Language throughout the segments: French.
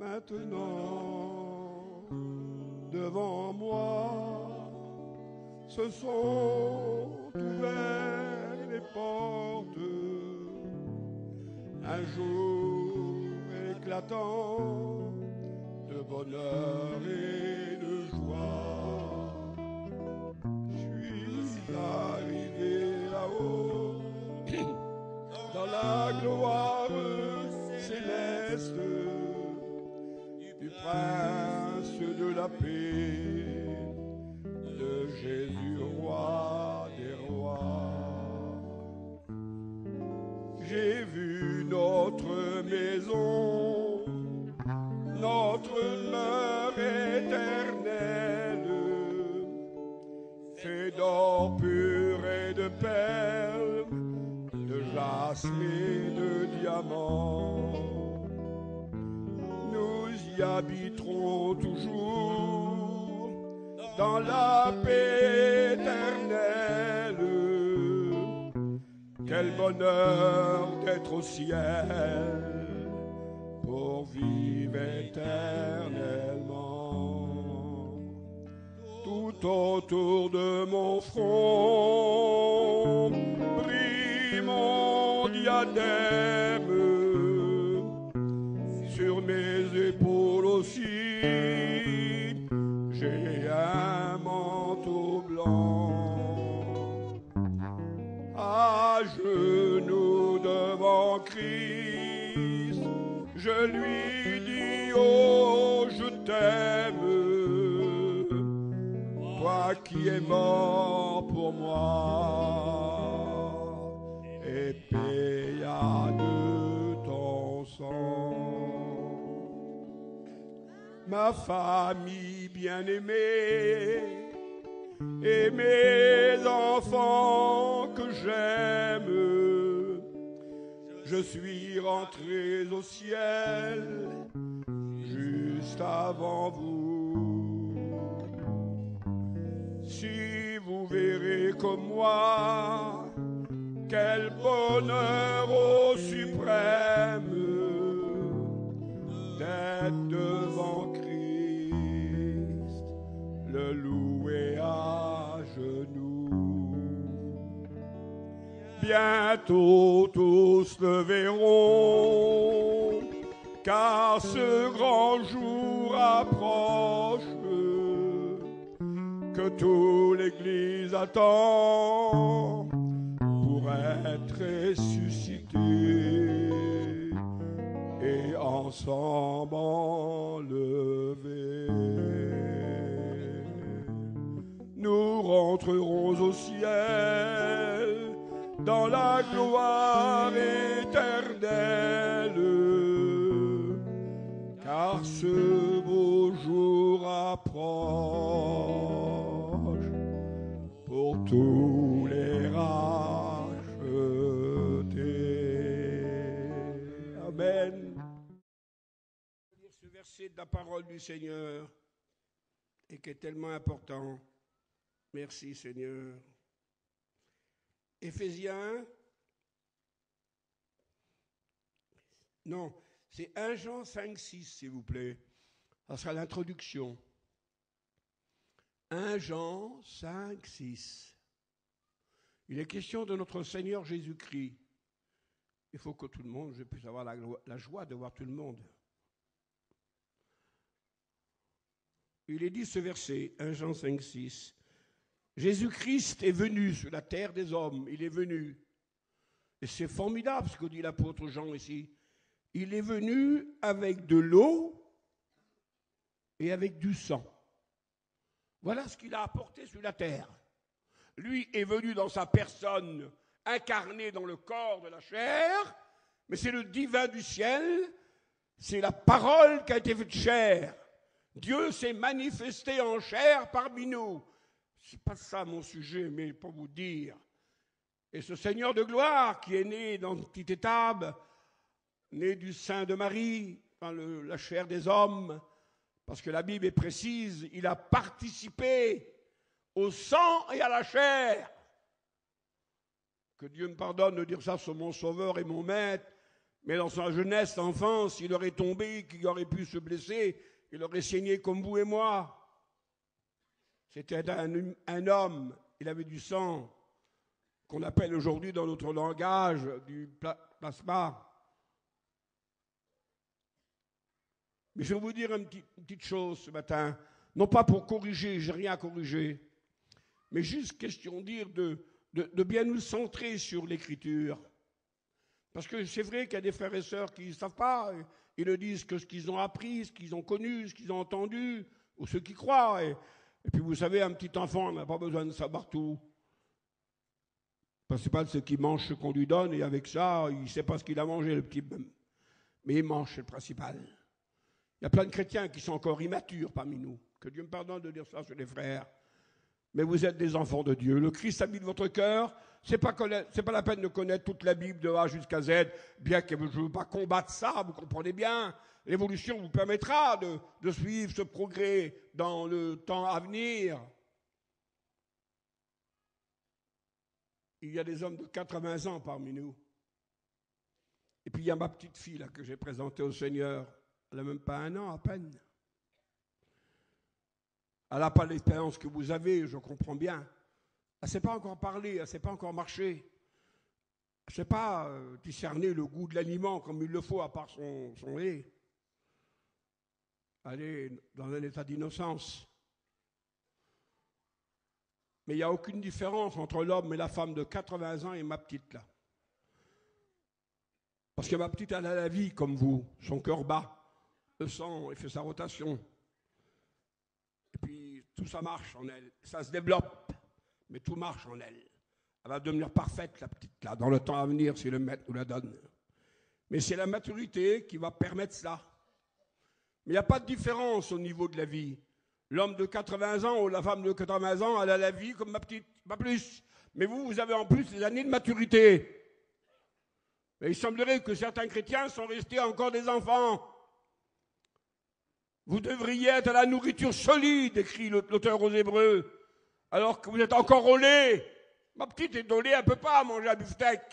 maintenant devant moi se sont ouvertes les portes. Un jour éclatant de bonheur et de joie, je suis arrivé là-haut dans la gloire céleste du prince de la paix, de Jésus, roi des rois. J'ai vu notre maison, notre demeure éternelle, fait d'or pur et de perles, de jaspe et de diamants. Nous y habiterons toujours dans la paix éternelle. Quel bonheur d'être au ciel pour vivre éternellement. Tout autour de mon front brille mon diadème, sur mes épaules aussi j'ai un manteau blanc. À genoux devant Christ, je lui dis: oh, je t'aime, toi qui es mort pour moi et paya de ton sang. Ma famille bien-aimée et mes enfants que j'aime, je suis rentré au ciel juste avant vous. Si vous verrez comme moi, quel bonheur au suprême d'être devant Christ, le louer à genoux. Bientôt tous le verront, car ce grand jour approche, que toute l'Église attend pour être ressuscité et ensemble enlevés. Nous rentrerons au ciel dans la gloire éternelle, car ce beau jour approche pour tous les rachetés. Amen. Ce verset de la parole du Seigneur et qui est tellement important. Merci Seigneur. Éphésiens, non, c'est 1 Jean 5, 6, s'il vous plaît. Ça sera l'introduction. 1 Jean 5, 6. Il est question de notre Seigneur Jésus-Christ. Il faut que tout le monde, je puisse avoir la joie de voir tout le monde. Il est dit ce verset, 1 Jean 5, 6. Jésus-Christ est venu sur la terre des hommes, il est venu. Et c'est formidable ce que dit l'apôtre Jean ici. Il est venu avec de l'eau et avec du sang. Voilà ce qu'il a apporté sur la terre. Lui est venu dans sa personne, incarné dans le corps de la chair, mais c'est le divin du ciel, c'est la parole qui a été faite chair. Dieu s'est manifesté en chair parmi nous. Ce n'est pas ça mon sujet, mais pour vous dire. Et ce Seigneur de gloire qui est né dans une petite étable, né du sein de Marie, dans la chair des hommes, parce que la Bible est précise, il a participé au sang et à la chair. Que Dieu me pardonne de dire ça sur mon sauveur et mon maître, Mais dans sa jeunesse, enfance, il aurait tombé, qu'il aurait pu se blesser, il aurait saigné comme vous et moi. C'était un homme, il avait du sang, qu'on appelle aujourd'hui dans notre langage du plasma. Mais je vais vous dire une petite chose ce matin, non pas pour corriger, j'ai rien à corriger, mais juste question de dire de bien nous centrer sur l'Écriture. Parce que c'est vrai qu'il y a des frères et sœurs qui ne savent pas, ils ne disent que ce qu'ils ont appris, ce qu'ils ont connu, ce qu'ils ont entendu, ou ceux qui croient. Et puis vous savez, un petit enfant n'a pas besoin de savoir tout. Le principal, c'est qu'il mange ce qu'on lui donne, et avec ça, il ne sait pas ce qu'il a mangé, le petit. Mais il mange, c'est le principal. Il y a plein de chrétiens qui sont encore immatures parmi nous. Que Dieu me pardonne de dire ça sur les frères. Mais vous êtes des enfants de Dieu. Le Christ habite votre cœur. C'est pas la peine de connaître toute la Bible de A jusqu'à Z, bien que je ne veux pas combattre ça, vous comprenez bien. L'évolution vous permettra de suivre ce progrès dans le temps à venir. Il y a des hommes de 80 ans parmi nous. Et puis il y a ma petite fille là, que j'ai présentée au Seigneur. Elle n'a même pas 1 an à peine. Elle n'a pas l'expérience que vous avez, je comprends bien. Elle ne sait pas encore parler, elle ne sait pas encore marcher. Elle ne sait pas discerner le goût de l'aliment comme il le faut, à part son lait. Elle est dans un état d'innocence. Mais il n'y a aucune différence entre l'homme et la femme de 80 ans et ma petite là. Parce que ma petite, elle a la vie comme vous, son cœur bat, le sang, il fait sa rotation. Et puis tout ça marche en elle, ça se développe, mais tout marche en elle. Elle va devenir parfaite, la petite là, dans le temps à venir, si le maître nous la donne. Mais c'est la maturité qui va permettre ça. Mais il n'y a pas de différence au niveau de la vie. L'homme de 80 ans ou la femme de 80 ans, elle a la vie comme ma petite, pas plus. Mais vous avez en plus les années de maturité. Et il semblerait que certains chrétiens sont restés encore des enfants. Vous devriez être à la nourriture solide, écrit l'auteur aux Hébreux, alors que vous êtes encore au lait. Ma petite est au lait, elle ne peut pas manger un beefsteak.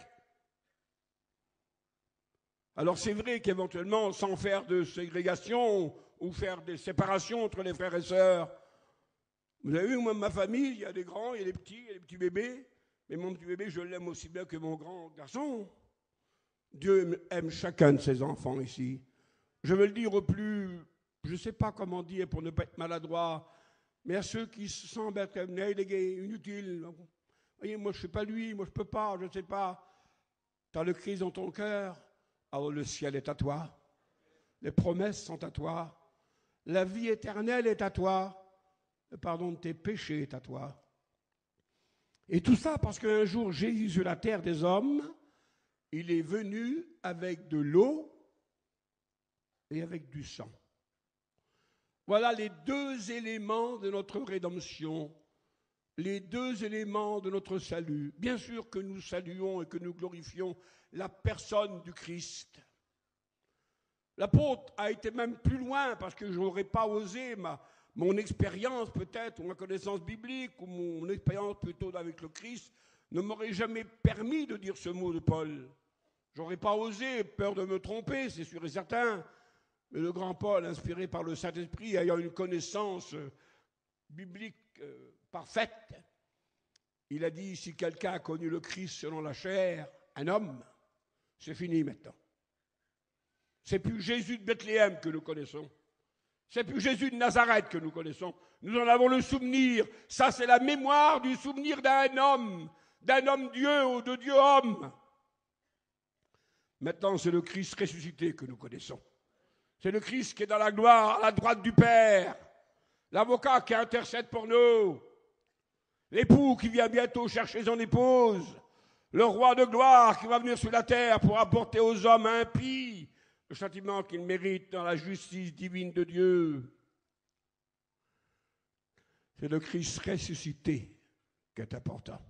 Alors c'est vrai qu'éventuellement, sans faire de ségrégation ou faire des séparations entre les frères et sœurs, vous avez vu, moi, ma famille, il y a des grands, il y a des petits bébés, mais mon petit bébé, je l'aime aussi bien que mon grand garçon. Dieu aime chacun de ses enfants ici. Je veux le dire au plus, je ne sais pas comment dire pour ne pas être maladroit, mais à ceux qui se sentent inutiles. Vous voyez, moi je ne suis pas lui, moi je ne peux pas, je ne sais pas. Tu as le Christ dans ton cœur, alors le ciel est à toi. Les promesses sont à toi. La vie éternelle est à toi. Le pardon de tes péchés est à toi. Et tout ça parce qu'un jour, Jésus sur la terre des hommes, il est venu avec de l'eau et avec du sang. Voilà les 2 éléments de notre rédemption, les 2 éléments de notre salut. Bien sûr que nous saluons et que nous glorifions la personne du Christ. L'apôtre a été même plus loin parce que je n'aurais pas osé mon expérience peut-être, ou ma connaissance biblique, ou mon expérience plutôt avec le Christ, ne m'aurait jamais permis de dire ce mot de Paul. J'aurais pas osé, peur de me tromper, c'est sûr et certain. Mais le grand Paul, inspiré par le Saint-Esprit, ayant une connaissance biblique parfaite, il a dit, si quelqu'un a connu le Christ selon la chair, un homme, c'est fini maintenant. C'est plus Jésus de Bethléem que nous connaissons. C'est plus Jésus de Nazareth que nous connaissons. Nous en avons le souvenir. Ça, c'est la mémoire du souvenir d'un homme Dieu ou de Dieu homme. Maintenant, c'est le Christ ressuscité que nous connaissons. C'est le Christ qui est dans la gloire, à la droite du Père. L'avocat qui intercède pour nous. L'époux qui vient bientôt chercher son épouse. Le roi de gloire qui va venir sur la terre pour apporter aux hommes impies le châtiment qu'ils méritent dans la justice divine de Dieu. C'est le Christ ressuscité qui est important.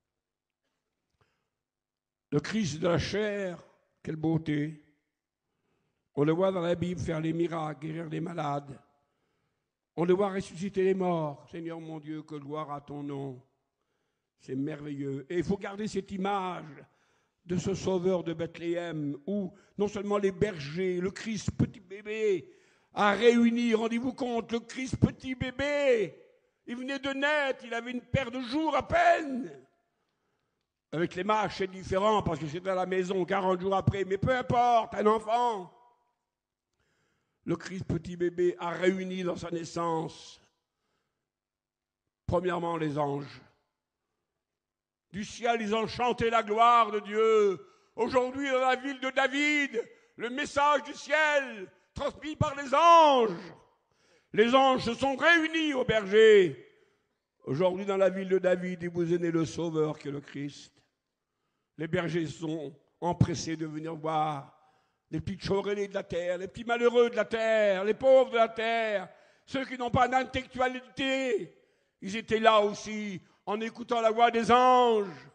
Le Christ de la chair, quelle beauté. On le voit dans la Bible faire les miracles, guérir les malades. On le voit ressusciter les morts. Seigneur mon Dieu, que gloire à ton nom. C'est merveilleux. Et il faut garder cette image de ce sauveur de Bethléem, où non seulement les bergers, le Christ petit bébé, a réuni, rendez-vous compte, le Christ petit bébé, il venait de naître, il avait une paire de jours à peine. Avec les mâches, c'est différent, parce que c'était à la maison 40 jours après, mais peu importe, un enfant. Le Christ petit bébé a réuni dans sa naissance, premièrement, les anges. Du ciel, ils ont chanté la gloire de Dieu. Aujourd'hui, dans la ville de David, le message du ciel, transmis par les anges. Les anges se sont réunis au berger. Aujourd'hui, dans la ville de David, il vous est né le Sauveur qui est le Christ. Les bergers sont empressés de venir voir les petits chorélés de la terre, les petits malheureux de la terre, les pauvres de la terre, ceux qui n'ont pas d'intellectualité. Ils étaient là aussi, en écoutant la voix des anges.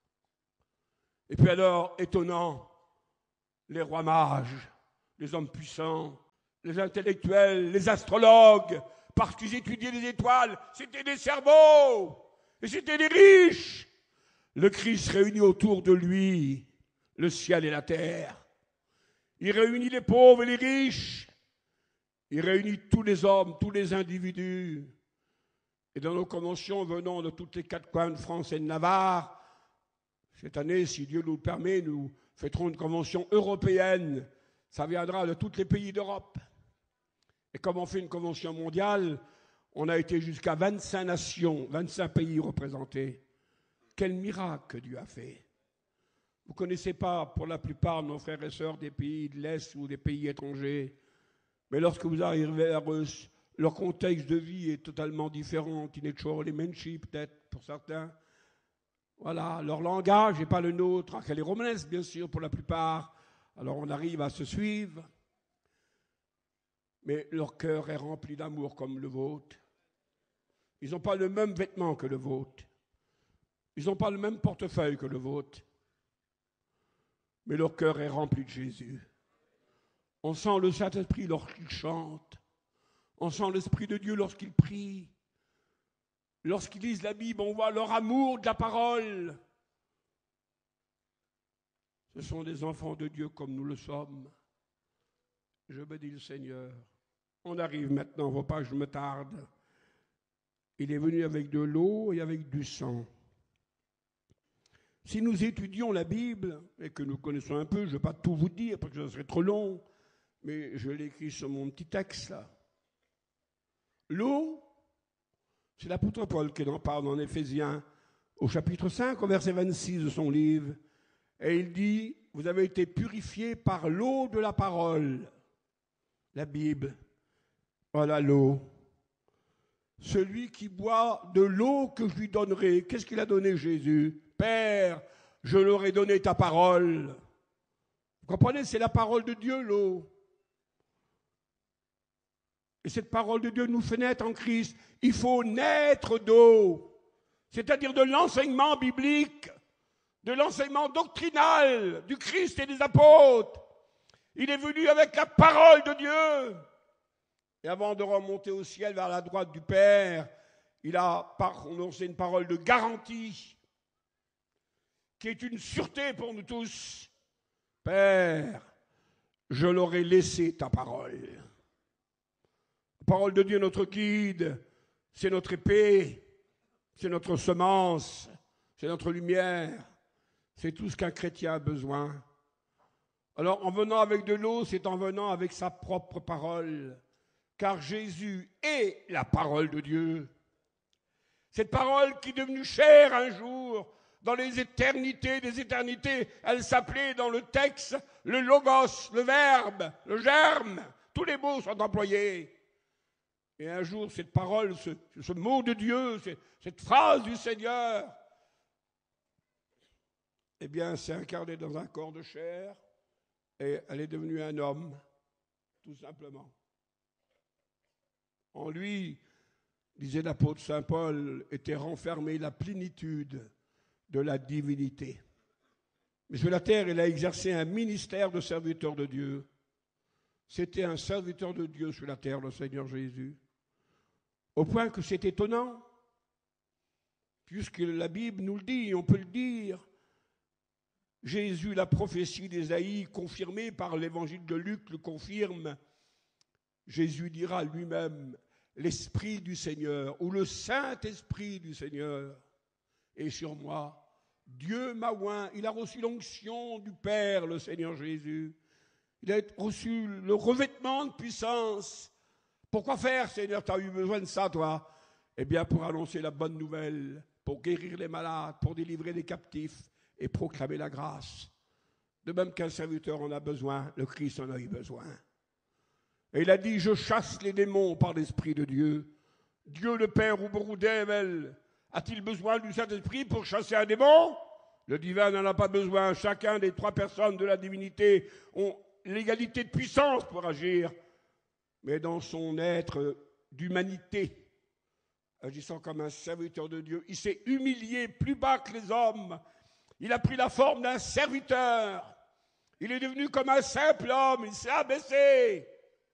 Et puis alors, étonnant, les rois mages, les hommes puissants, les intellectuels, les astrologues, parce qu'ils étudiaient les étoiles, c'était des cerveaux, et c'était des riches. Le Christ réunit autour de lui le ciel et la terre. Il réunit les pauvres et les riches. Il réunit tous les hommes, tous les individus. Et dans nos conventions venant de toutes les quatre coins de France et de Navarre, cette année, si Dieu nous le permet, nous fêterons une convention européenne. Ça viendra de tous les pays d'Europe. Et comme on fait une convention mondiale, on a été jusqu'à 25 nations, 25 pays représentés. Quel miracle que Dieu a fait. Vous ne connaissez pas, pour la plupart, nos frères et sœurs des pays de l'Est ou des pays étrangers. Mais lorsque vous arrivez vers eux, leur contexte de vie est totalement différent. Tinechor, les Menchi, peut-être, pour certains. Voilà, leur langage n'est pas le nôtre. Les romanesques, bien sûr, pour la plupart. Alors on arrive à se suivre. Mais leur cœur est rempli d'amour comme le vôtre. Ils n'ont pas le même vêtement que le vôtre. Ils n'ont pas le même portefeuille que le vôtre. Mais leur cœur est rempli de Jésus. On sent le Saint-Esprit lorsqu'ils chantent. On sent l'Esprit de Dieu lorsqu'ils prient. Lorsqu'ils lisent la Bible, on voit leur amour de la parole. Ce sont des enfants de Dieu comme nous le sommes. Je bénis le Seigneur. On arrive maintenant, faut pas que je me tarde. Il est venu avec de l'eau et avec du sang. Si nous étudions la Bible, et que nous connaissons un peu, je ne vais pas tout vous dire parce que ça serait trop long, mais je l'ai écrit sur mon petit texte là. L'eau, c'est l'apôtre Paul qui en parle en Éphésiens, au chapitre 5, au verset 26 de son livre. Et il dit, vous avez été purifiés par l'eau de la parole. La Bible, voilà l'eau. Celui qui boit de l'eau que je lui donnerai, qu'est-ce qu'il a donné Jésus ? Père, je leur ai donné ta parole. Vous comprenez, c'est la parole de Dieu, l'eau. Et cette parole de Dieu nous fait naître en Christ. Il faut naître d'eau, c'est-à-dire de l'enseignement biblique, de l'enseignement doctrinal du Christ et des apôtres. Il est venu avec la parole de Dieu. Et avant de remonter au ciel vers la droite du Père, il a prononcé une parole de garantie, qui est une sûreté pour nous tous. Père, je leur ai laissé ta parole. La parole de Dieu, notre guide, c'est notre épée, c'est notre semence, c'est notre lumière, c'est tout ce qu'un chrétien a besoin. Alors, en venant avec de l'eau, c'est en venant avec sa propre parole, car Jésus est la parole de Dieu. Cette parole qui est devenue chair un jour, dans les éternités des éternités, elle s'appelait dans le texte le logos, le verbe, le germe, tous les mots sont employés. Et un jour, cette parole, ce mot de Dieu, cette phrase du Seigneur, eh bien, s'est incarnée dans un corps de chair et elle est devenue un homme, tout simplement. En lui, disait l'apôtre Saint Paul, était renfermée la plénitude de la divinité. Mais sur la terre, il a exercé un ministère de serviteur de Dieu. C'était un serviteur de Dieu sur la terre, le Seigneur Jésus. Au point que c'est étonnant, puisque la Bible nous le dit, on peut le dire, Jésus, la prophétie d'Ésaïe, confirmée par l'évangile de Luc, le confirme. Jésus dira lui-même, l'Esprit du Seigneur, ou le Saint-Esprit du Seigneur est sur moi. Dieu m'a oint, il a reçu l'onction du Père, le Seigneur Jésus. Il a reçu le revêtement de puissance. Pourquoi faire, Seigneur, tu as eu besoin de ça, toi? Eh bien, pour annoncer la bonne nouvelle, pour guérir les malades, pour délivrer les captifs et proclamer la grâce. De même qu'un serviteur en a besoin, le Christ en a eu besoin. Et il a dit, je chasse les démons par l'Esprit de Dieu. Dieu le Père ou Bourgoudével, a-t-il besoin du Saint-Esprit pour chasser un démon? Le divin n'en a pas besoin. Chacun des trois personnes de la divinité ont l'égalité de puissance pour agir. Mais dans son être d'humanité, agissant comme un serviteur de Dieu, il s'est humilié plus bas que les hommes. Il a pris la forme d'un serviteur. Il est devenu comme un simple homme. Il s'est abaissé.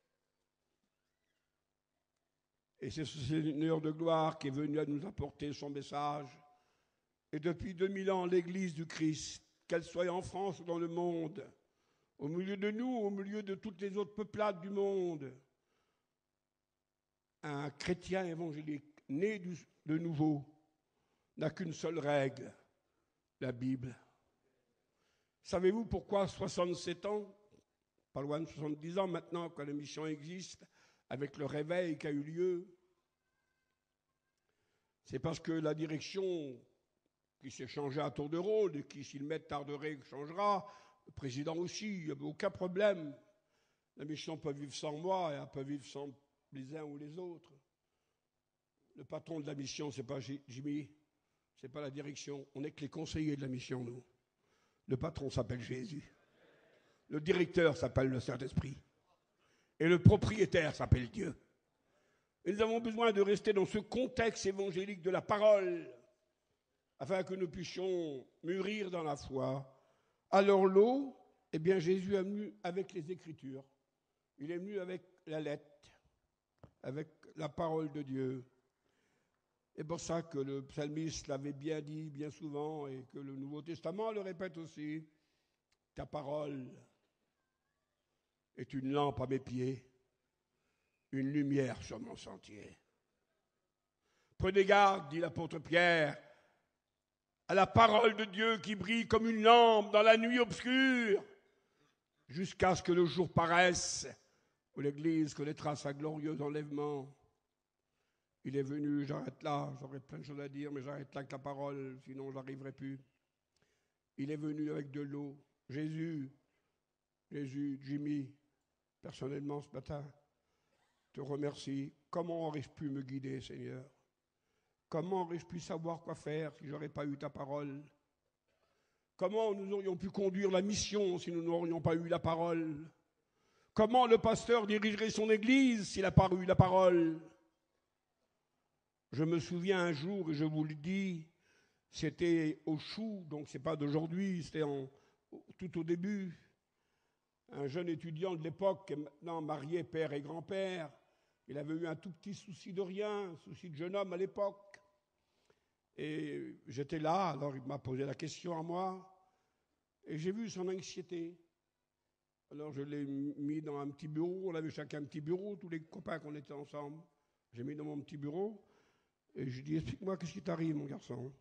Et c'est ce Seigneur de gloire qui est venu à nous apporter son message. Et depuis 2000 ans, l'Église du Christ, qu'elle soit en France ou dans le monde, au milieu de nous, au milieu de toutes les autres peuplades du monde, un chrétien évangélique né de nouveau n'a qu'une seule règle, la Bible. Savez-vous pourquoi 67 ans, pas loin de 70 ans maintenant, quand la mission existe, avec le réveil qui a eu lieu? C'est parce que la direction qui s'est changée à tour de rôle et qui, si le maître tarderait, changera, le président aussi, il n'y avait aucun problème. La mission peut vivre sans moi et elle peut vivre sans les uns ou les autres. Le patron de la mission, ce n'est pas Jimmy, ce n'est pas la direction. On n'est que les conseillers de la mission, nous. Le patron s'appelle Jésus. Le directeur s'appelle le Saint-Esprit. Et le propriétaire s'appelle Dieu. Et nous avons besoin de rester dans ce contexte évangélique de la parole, afin que nous puissions mûrir dans la foi. Alors l'eau, eh bien Jésus est venu avec les Écritures. Il est venu avec la lettre, avec la parole de Dieu. C'est pour ça que le psalmiste l'avait bien dit bien souvent et que le Nouveau Testament le répète aussi. Ta parole est une lampe à mes pieds, une lumière sur mon sentier. Prenez garde, dit l'apôtre Pierre, à la parole de Dieu qui brille comme une lampe dans la nuit obscure, jusqu'à ce que le jour paraisse, où l'Église connaîtra sa glorieuse enlèvement. Il est venu, j'arrête là, j'aurais plein de choses à dire, mais j'arrête là avec la parole, sinon je n'arriverai plus. Il est venu avec de l'eau. Jésus, Jimmy, personnellement ce matin, te remercie. Comment aurais-je pu me guider, Seigneur? Comment aurais-je pu savoir quoi faire si je n'aurais pas eu ta parole? Comment nous aurions pu conduire la mission si nous n'aurions pas eu la parole? Comment le pasteur dirigerait son église s'il n'a pas eu la parole? Je me souviens un jour, et je vous le dis, c'était au Chou, donc ce n'est pas d'aujourd'hui, c'était tout au début. Un jeune étudiant de l'époque, qui est maintenant marié père et grand-père, il avait eu un tout petit souci de rien, un souci de jeune homme à l'époque. Et j'étais là, alors il m'a posé la question à moi, et j'ai vu son anxiété. Alors je l'ai mis dans un petit bureau, on avait chacun un petit bureau, tous les copains qu'on était ensemble. J'ai mis dans mon petit bureau, et je lui ai dit, explique-moi, qu'est-ce qui t'arrive, mon garçon?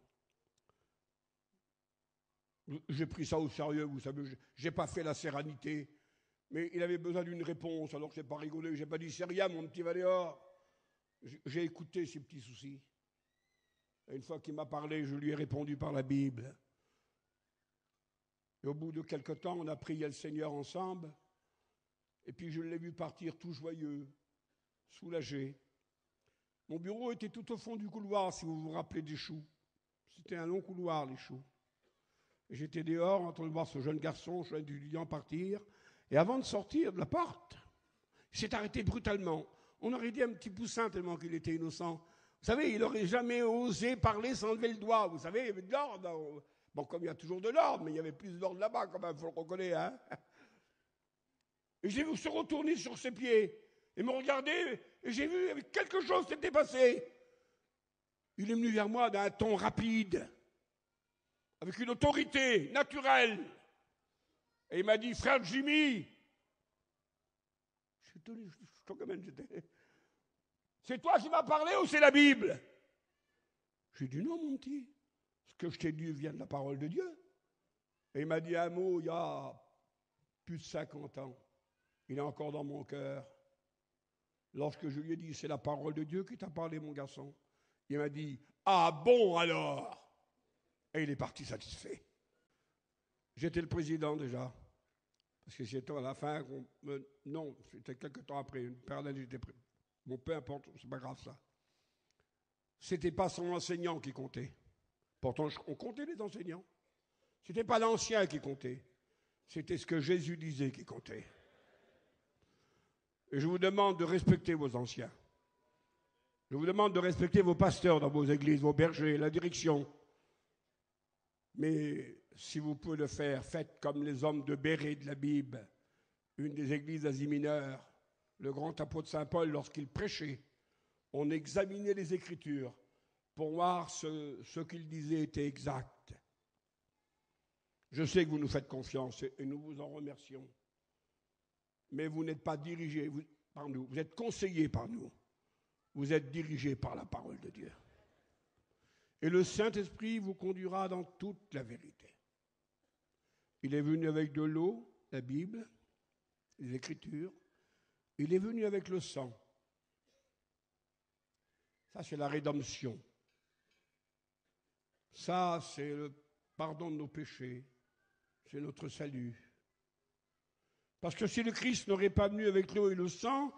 J'ai pris ça au sérieux, vous savez, j'ai pas fait la sérénité. Mais il avait besoin d'une réponse, alors je n'ai pas rigolé, je n'ai pas dit, c'est rien, mon petit Valéor. J'ai écouté ses petits soucis. Et une fois qu'il m'a parlé, je lui ai répondu par la Bible. Et au bout de quelque temps, on a prié le Seigneur ensemble. Et puis je l'ai vu partir tout joyeux, soulagé. Mon bureau était tout au fond du couloir, si vous vous rappelez des Choux. C'était un long couloir, les Choux. Et j'étais dehors en train de voir ce jeune garçon, ce jeune étudiant partir. Et avant de sortir de la porte, il s'est arrêté brutalement. On aurait dit un petit poussin tellement qu'il était innocent. Vous savez, il n'aurait jamais osé parler sans lever le doigt. Vous savez, il y avait de l'ordre. Bon, comme il y a toujours de l'ordre, mais il y avait plus d'ordre là-bas quand même, il faut le reconnaître. Hein. Et j'ai vu se retourner sur ses pieds et me regarder, et j'ai vu avec quelque chose qui s'était passé. Il est venu vers moi d'un ton rapide, avec une autorité naturelle. Et il m'a dit, frère Jimmy, je suis étonné, c'est toi qui m'as parlé ou c'est la Bible? J'ai dit, non, mon petit, ce que je t'ai dit vient de la parole de Dieu. Et il m'a dit un mot il y a plus de 50 ans. Il est encore dans mon cœur. Lorsque je lui ai dit, c'est la parole de Dieu qui t'a parlé, mon garçon. Il m'a dit, ah bon alors? Et il est parti satisfait. J'étais le président déjà. Parce que c'était à la fin, non, c'était quelques temps après, une paire d'années, j'étais président. Bon, peu importe, c'est pas grave ça. C'était pas son enseignant qui comptait. Pourtant, on comptait les enseignants. C'était pas l'ancien qui comptait. C'était ce que Jésus disait qui comptait. Et je vous demande de respecter vos anciens. Je vous demande de respecter vos pasteurs dans vos églises, vos bergers, la direction. Mais si vous pouvez le faire, faites comme les hommes de Bérée de la Bible, une des églises d'Asie mineure, le grand apôtre Saint Paul, lorsqu'il prêchait, on examinait les Écritures pour voir ce qu'il disait était exact. Je sais que vous nous faites confiance et nous vous en remercions. Mais vous n'êtes pas dirigés par nous, vous êtes conseillés par nous. Vous êtes dirigés par la parole de Dieu. Et le Saint-Esprit vous conduira dans toute la vérité. Il est venu avec de l'eau, la Bible, les Écritures. Il est venu avec le sang. Ça, c'est la rédemption. Ça, c'est le pardon de nos péchés. C'est notre salut. Parce que si le Christ n'aurait pas venu avec l'eau et le sang,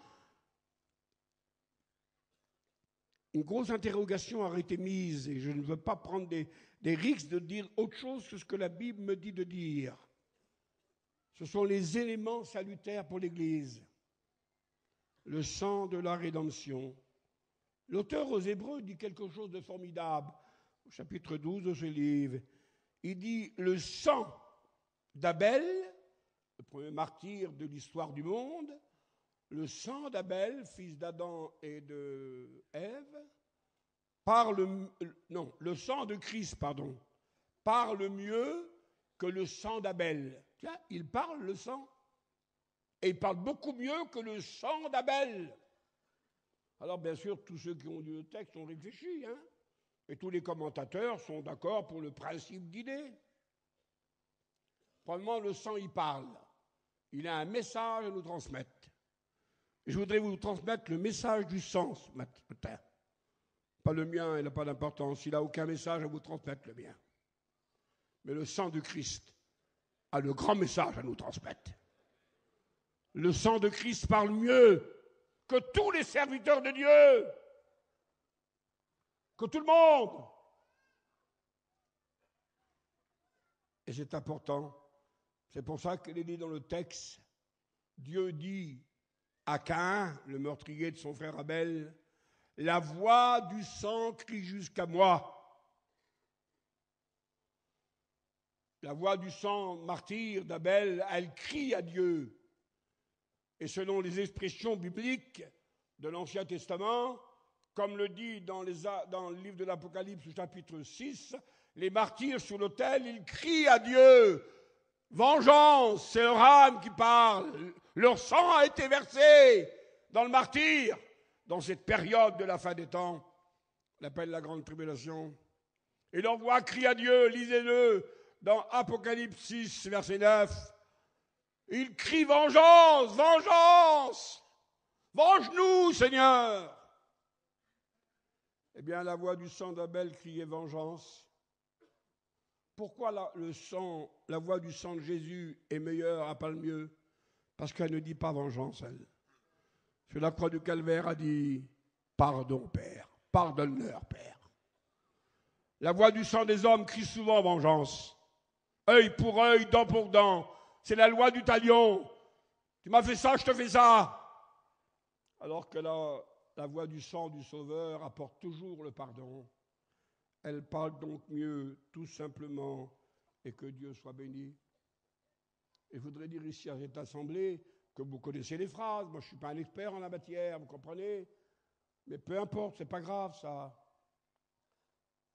une grosse interrogation aurait été mise, et je ne veux pas prendre des risques de dire autre chose que ce que la Bible me dit de dire. Ce sont les éléments salutaires pour l'Église. Le sang de la rédemption. L'auteur aux Hébreux dit quelque chose de formidable. Au chapitre 12 de ce livre, il dit « Le sang d'Abel, le premier martyr de l'histoire du monde, le sang d'Abel, fils d'Adam et de Ève, le sang de Christ, parle mieux que le sang d'Abel. » Tiens, il parle le sang. Et il parle beaucoup mieux que le sang d'Abel. Alors, bien sûr, tous ceux qui ont lu le texte ont réfléchi, hein, et tous les commentateurs sont d'accord pour le principe d'idée. Probablement, le sang, il parle. Il a un message à nous transmettre. Et je voudrais vous transmettre le message du sang ce matin. Pas le mien, il n'a pas d'importance. Il n'a aucun message à vous transmettre, le mien. Mais le sang du Christ a le grand message à nous transmettre. Le sang de Christ parle mieux que tous les serviteurs de Dieu, que tout le monde. Et c'est important. C'est pour ça qu'il est dit dans le texte, Dieu dit à Caïn, le meurtrier de son frère Abel, « La voix du sang crie jusqu'à moi. » La voix du sang martyr d'Abel, elle crie à Dieu. Et selon les expressions bibliques de l'Ancien Testament, comme le dit dans le livre de l'Apocalypse, chapitre 6, les martyrs sur l'autel, ils crient à Dieu. Vengeance, c'est leur âme qui parle. Leur sang a été versé dans le martyr, dans cette période de la fin des temps, on appelle la grande tribulation. Et leur voix crie à Dieu, lisez-le dans Apocalypse 6, verset 9. Ils crient vengeance, vengeance, venge-nous, Seigneur. Eh bien, la voix du sang d'Abel criait vengeance. Pourquoi la voix du sang de Jésus est meilleure, a pas le mieux? Parce qu'elle ne dit pas vengeance, elle. Sur la croix du Calvaire, a dit pardon, Père, pardonne-leur, Père. La voix du sang des hommes crie souvent vengeance. Œil pour œil, dent pour dent. C'est la loi du talion. Tu m'as fait ça, je te fais ça. Alors que la voix du sang du Sauveur apporte toujours le pardon. Elle parle donc mieux, tout simplement, et que Dieu soit béni. Et je voudrais dire ici à cette assemblée que vous connaissez les phrases. Moi, je ne suis pas un expert en la matière, vous comprenez? Mais peu importe, c'est pas grave, ça.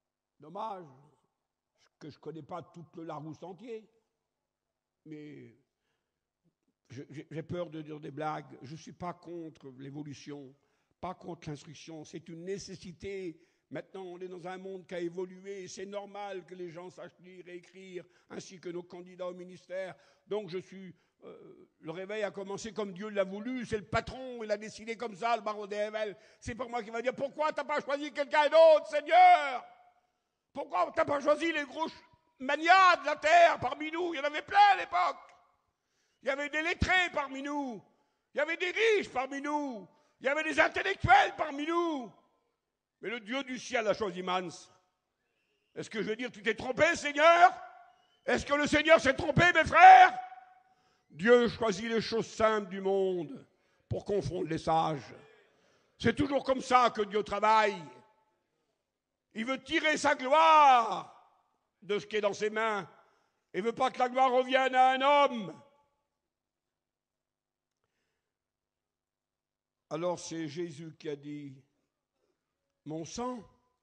Dommage que je ne connais pas toute le Larousse entier. Mais J'ai peur de dire des blagues. Je ne suis pas contre l'évolution, pas contre l'instruction. C'est une nécessité. Maintenant, on est dans un monde qui a évolué. C'est normal que les gens sachent lire et écrire, ainsi que nos candidats au ministère. Donc, le réveil a commencé comme Dieu l'a voulu. C'est le patron, il a décidé comme ça, le baron d'Evel. C'est pas moi qui va dire pourquoi tu n'as pas choisi quelqu'un d'autre, Seigneur? Pourquoi tu n'as pas choisi les gros magnats de la terre parmi nous? Il y en avait plein à l'époque. Il y avait des lettrés parmi nous. Il y avait des riches parmi nous. Il y avait des intellectuels parmi nous. Mais le Dieu du ciel a choisi Mans. Est-ce que je veux dire tu t'es trompé, Seigneur? Est-ce que le Seigneur s'est trompé, mes frères? Dieu choisit les choses simples du monde pour confondre les sages. C'est toujours comme ça que Dieu travaille. Il veut tirer sa gloire de ce qui est dans ses mains. Il ne veut pas que la gloire revienne à un homme. Alors c'est Jésus qui a dit, mon sang,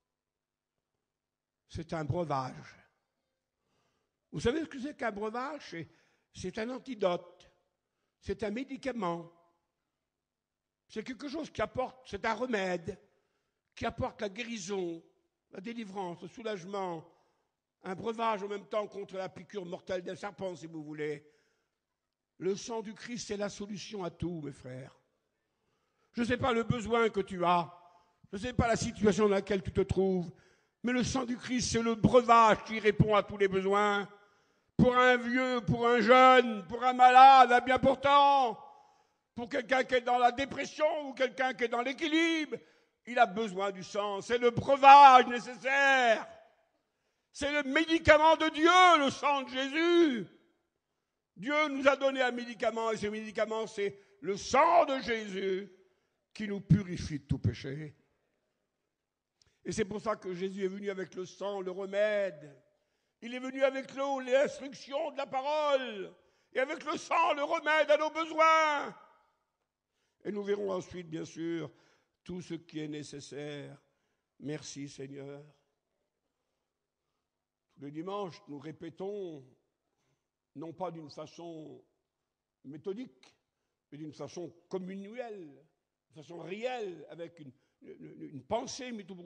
c'est un breuvage. Vous savez ce que c'est qu'un breuvage? C'est un antidote, c'est un médicament, c'est quelque chose qui apporte, c'est un remède, qui apporte la guérison, la délivrance, le soulagement, un breuvage en même temps contre la piqûre mortelle d'un serpent, si vous voulez. Le sang du Christ, c'est la solution à tout, mes frères. Je ne sais pas le besoin que tu as, je ne sais pas la situation dans laquelle tu te trouves, mais le sang du Christ, c'est le breuvage qui répond à tous les besoins. Pour un vieux, pour un jeune, pour un malade, un bien portant, pour quelqu'un qui est dans la dépression ou quelqu'un qui est dans l'équilibre, il a besoin du sang. C'est le breuvage nécessaire. C'est le médicament de Dieu, le sang de Jésus. Dieu nous a donné un médicament et ce médicament, c'est le sang de Jésus qui nous purifie de tout péché. Et c'est pour ça que Jésus est venu avec le sang, le remède. Il est venu avec l'eau, les instructions de la parole. Et avec le sang, le remède à nos besoins. Et nous verrons ensuite, bien sûr, tout ce qui est nécessaire. Merci Seigneur. Tous les dimanches, nous répétons, non pas d'une façon méthodique, mais d'une façon communuelle, d'une façon réelle, avec une pensée,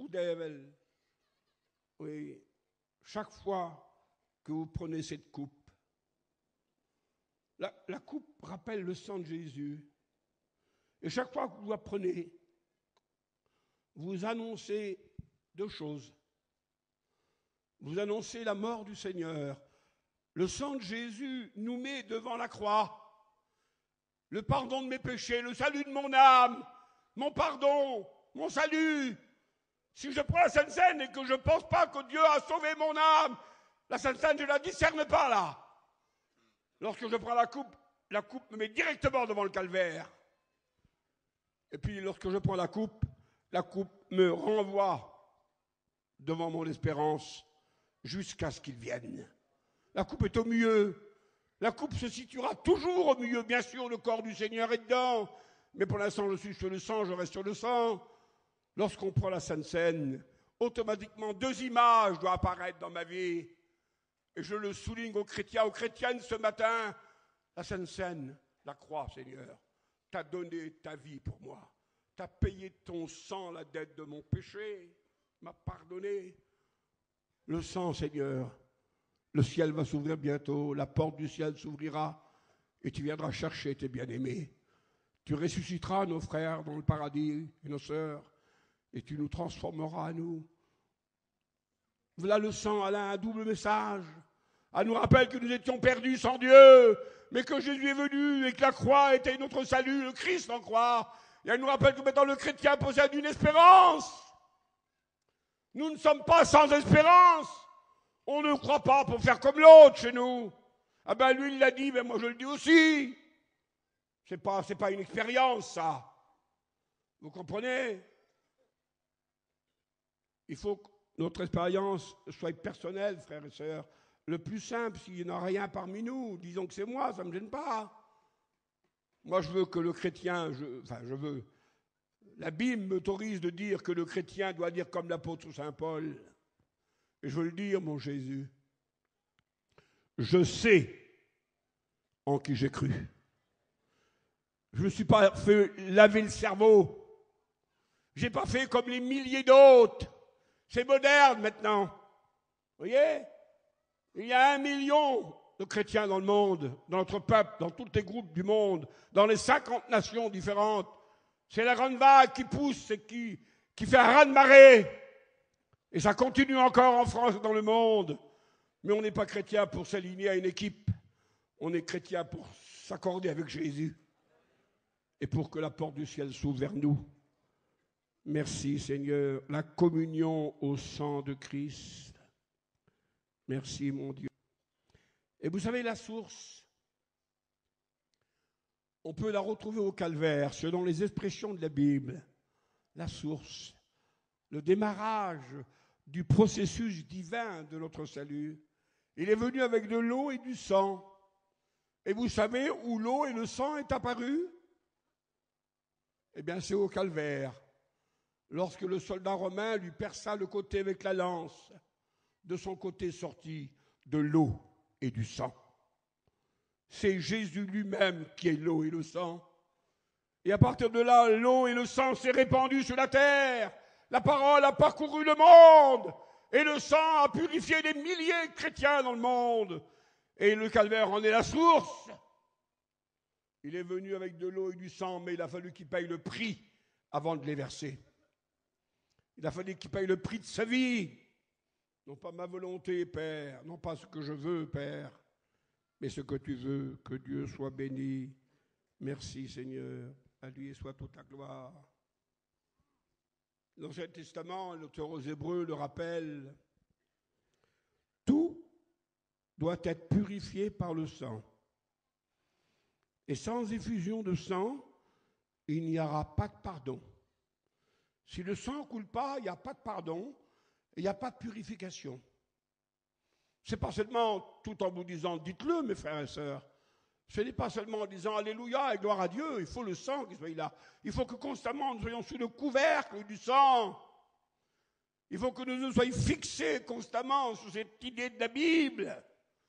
oui, chaque fois que vous prenez cette coupe, la coupe rappelle le sang de Jésus. Et chaque fois que vous la prenez, vous annoncez deux choses. Vous annoncez la mort du Seigneur. Le sang de Jésus nous met devant la croix. Le pardon de mes péchés, le salut de mon âme, mon pardon, mon salut. Si je prends la Sainte Seine et que je ne pense pas que Dieu a sauvé mon âme, la Sainte Seine, je ne la discerne pas là. Lorsque je prends la coupe me met directement devant le calvaire. Et puis lorsque je prends la coupe me renvoie devant mon espérance jusqu'à ce qu'il vienne. La coupe est au milieu. La coupe se situera toujours au milieu. Bien sûr, le corps du Seigneur est dedans. Mais pour l'instant, je suis sur le sang, je reste sur le sang. Lorsqu'on prend la Sainte Seine, automatiquement, deux images doivent apparaître dans ma vie. Et je le souligne aux chrétiens, aux chrétiennes ce matin. La Sainte Seine, la croix, Seigneur. Tu as donné ta vie pour moi. Tu as payé de ton sang la dette de mon péché. Tu m'as pardonné. Le sang, Seigneur. Le ciel va s'ouvrir bientôt. La porte du ciel s'ouvrira. Et tu viendras chercher tes bien-aimés. Tu ressusciteras nos frères dans le paradis et nos sœurs. Et tu nous transformeras à nous. Voilà le sang, elle a un double message. Elle nous rappelle que nous étions perdus sans Dieu, mais que Jésus est venu et que la croix était notre salut, le Christ en croix. Et elle nous rappelle que maintenant le chrétien possède une espérance. Nous ne sommes pas sans espérance. On ne croit pas pour faire comme l'autre chez nous. Ah ben lui il l'a dit, mais moi je le dis aussi. C'est pas une expérience ça. Vous comprenez? Il faut que notre expérience soit personnelle, frères et sœurs. Le plus simple, s'il n'y en a rien parmi nous, disons que c'est moi, ça ne me gêne pas. Moi, je veux que le chrétien, la Bible m'autorise de dire que le chrétien doit dire comme l'apôtre Saint Paul. Et je veux le dire, mon Jésus. Je sais en qui j'ai cru. Je ne me suis pas fait laver le cerveau. Je n'ai pas fait comme les milliers d'autres. C'est moderne maintenant. Vous voyez? Il y a 1 million de chrétiens dans le monde, dans notre peuple, dans tous les groupes du monde, dans les 50 nations différentes. C'est la grande vague qui pousse et qui fait un raz-de-marée. Et ça continue encore en France et dans le monde. Mais on n'est pas chrétien pour s'aligner à une équipe. On est chrétien pour s'accorder avec Jésus. Et pour que la porte du ciel s'ouvre vers nous. Merci Seigneur. La communion au sang de Christ. Merci mon Dieu. Et vous savez, la source, on peut la retrouver au calvaire, selon les expressions de la Bible. La source, le démarrage du processus divin de notre salut. Il est venu avec de l'eau et du sang. Et vous savez où l'eau et le sang est apparu? Eh bien, c'est au calvaire. Lorsque le soldat romain lui perça le côté avec la lance, de son côté sortit de l'eau et du sang. C'est Jésus lui-même qui est l'eau et le sang. Et à partir de là, l'eau et le sang s'est répandu sur la terre. La parole a parcouru le monde. Et le sang a purifié des milliers de chrétiens dans le monde. Et le calvaire en est la source. Il est venu avec de l'eau et du sang, mais il a fallu qu'il paye le prix avant de les verser. Il a fallu qu'il paye le prix de sa vie. Non pas ma volonté, Père, non pas ce que je veux, Père, mais ce que tu veux, que Dieu soit béni. Merci, Seigneur. À lui soit toute la gloire. Dans l'Ancien Testament, l'auteur aux Hébreux le rappelle, tout doit être purifié par le sang. Et sans effusion de sang, il n'y aura pas de pardon. Si le sang ne coule pas, il n'y a pas de pardon, il n'y a pas de purification. C'est pas seulement tout en vous disant, dites-le mes frères et sœurs, ce n'est pas seulement en disant Alléluia et gloire à Dieu, il faut le sang qui soit là. Il faut que constamment nous soyons sous le couvercle du sang. Il faut que nous nous soyons fixés constamment sur cette idée de la Bible.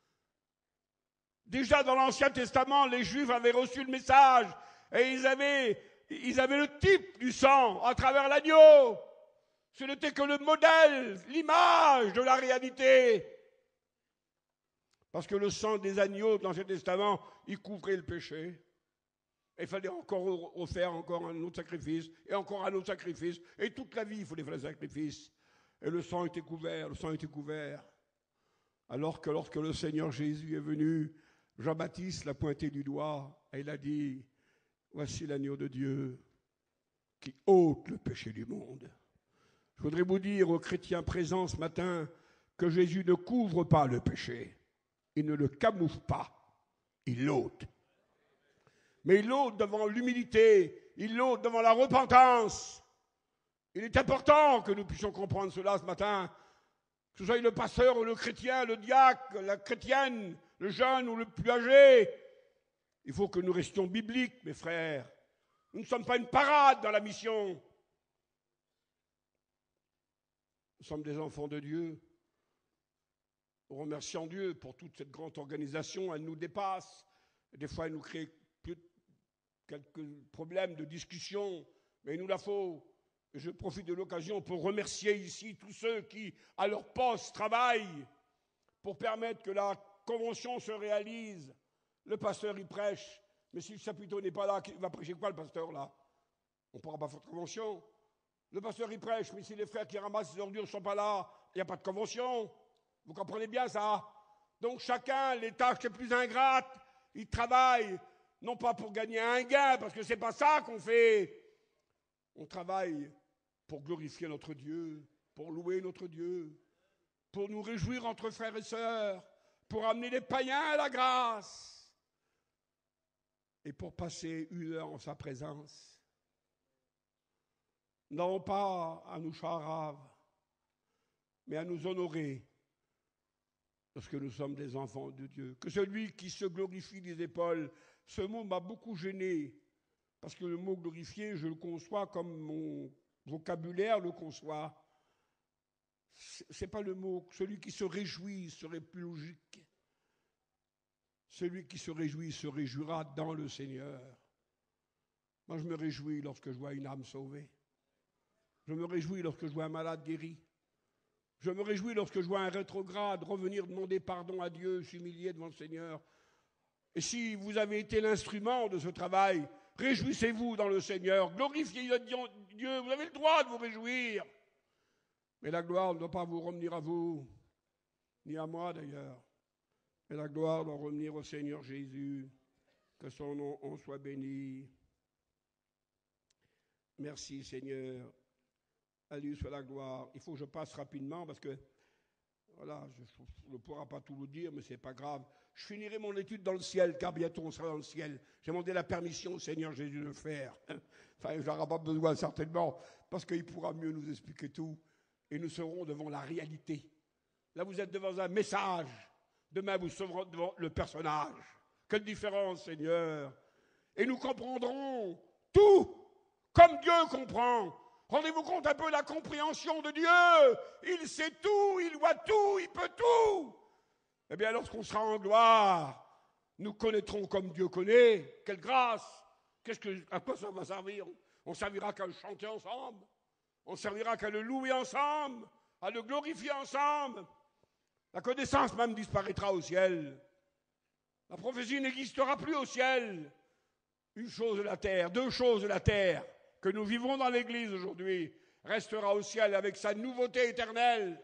Déjà dans l'Ancien Testament, les Juifs avaient reçu le message et ils avaient le type du sang à travers l'agneau. Ce n'était que le modèle, l'image de la réalité. Parce que le sang des agneaux de l'Ancien Testament, il couvrait le péché. Et il fallait encore refaire encore un autre sacrifice, et encore un autre sacrifice. Et toute la vie, il fallait faire le sacrifice. Et le sang était couvert, le sang était couvert. Alors que lorsque le Seigneur Jésus est venu, Jean-Baptiste l'a pointé du doigt, et il a dit, voici l'agneau de Dieu qui ôte le péché du monde. Je voudrais vous dire aux chrétiens présents ce matin que Jésus ne couvre pas le péché. Il ne le camoufle pas, il l'ôte. Mais il l'ôte devant l'humilité, il l'ôte devant la repentance. Il est important que nous puissions comprendre cela ce matin, que ce soit le pasteur ou le chrétien, le diacre, la chrétienne, le jeune ou le plus âgé. Il faut que nous restions bibliques, mes frères. Nous ne sommes pas une parade dans la mission. Nous sommes des enfants de Dieu. Remercions Dieu pour toute cette grande organisation. Elle nous dépasse. Des fois, elle nous crée quelques problèmes de discussion, mais il nous la faut. Je profite de l'occasion pour remercier ici tous ceux qui, à leur poste, travaillent pour permettre que la convention se réalise. Le pasteur, il prêche, mais si le chapiteau n'est pas là, il va prêcher quoi, le pasteur, là? On ne pourra pas faire de convention. Le pasteur, il prêche, mais si les frères qui ramassent les ordures ne sont pas là, il n'y a pas de convention. Vous comprenez bien ça? Donc chacun, les tâches les plus ingrates, il travaille, non pas pour gagner un gain, parce que ce n'est pas ça qu'on fait. On travaille pour glorifier notre Dieu, pour louer notre Dieu, pour nous réjouir entre frères et sœurs, pour amener les païens à la grâce et pour passer une heure en sa présence. Non pas à nous charaver, mais à nous honorer parce que nous sommes des enfants de Dieu. Que celui qui se glorifie des épaules, ce mot m'a beaucoup gêné, parce que le mot glorifier, je le conçois comme mon vocabulaire le conçoit. C'est pas le mot. Celui qui se réjouit serait plus logique. Celui qui se réjouit se réjouira dans le Seigneur. Moi, je me réjouis lorsque je vois une âme sauvée. Je me réjouis lorsque je vois un malade guéri. Je me réjouis lorsque je vois un rétrograde revenir demander pardon à Dieu, s'humilier devant le Seigneur. Et si vous avez été l'instrument de ce travail, réjouissez-vous dans le Seigneur, glorifiez Dieu, vous avez le droit de vous réjouir. Mais la gloire ne doit pas vous revenir à vous, ni à moi d'ailleurs. Mais la gloire doit revenir au Seigneur Jésus, que son nom en soit béni. Merci Seigneur. À lui soit la gloire. Il faut que je passe rapidement parce que, voilà, je ne pourrai pas tout vous dire, mais ce n'est pas grave. Je finirai mon étude dans le ciel, car bientôt on sera dans le ciel. J'ai demandé la permission au Seigneur Jésus de le faire. Enfin, je n'aurai pas besoin certainement, parce qu'il pourra mieux nous expliquer tout. Et nous serons devant la réalité. Là, vous êtes devant un message. Demain, vous serez devant le personnage. Quelle différence, Seigneur. Et nous comprendrons tout, comme Dieu comprend. Rendez-vous compte un peu de la compréhension de Dieu. Il sait tout, il voit tout, il peut tout. Eh bien, lorsqu'on sera en gloire, nous connaîtrons comme Dieu connaît. Quelle grâce! À quoi ça va servir? On servira qu'à le chanter ensemble. On servira qu'à le louer ensemble, à le glorifier ensemble. La connaissance même disparaîtra au ciel. La prophétie n'existera plus au ciel. Une chose de la terre, deux choses de la terre, que nous vivons dans l'Église aujourd'hui, restera au ciel avec sa nouveauté éternelle.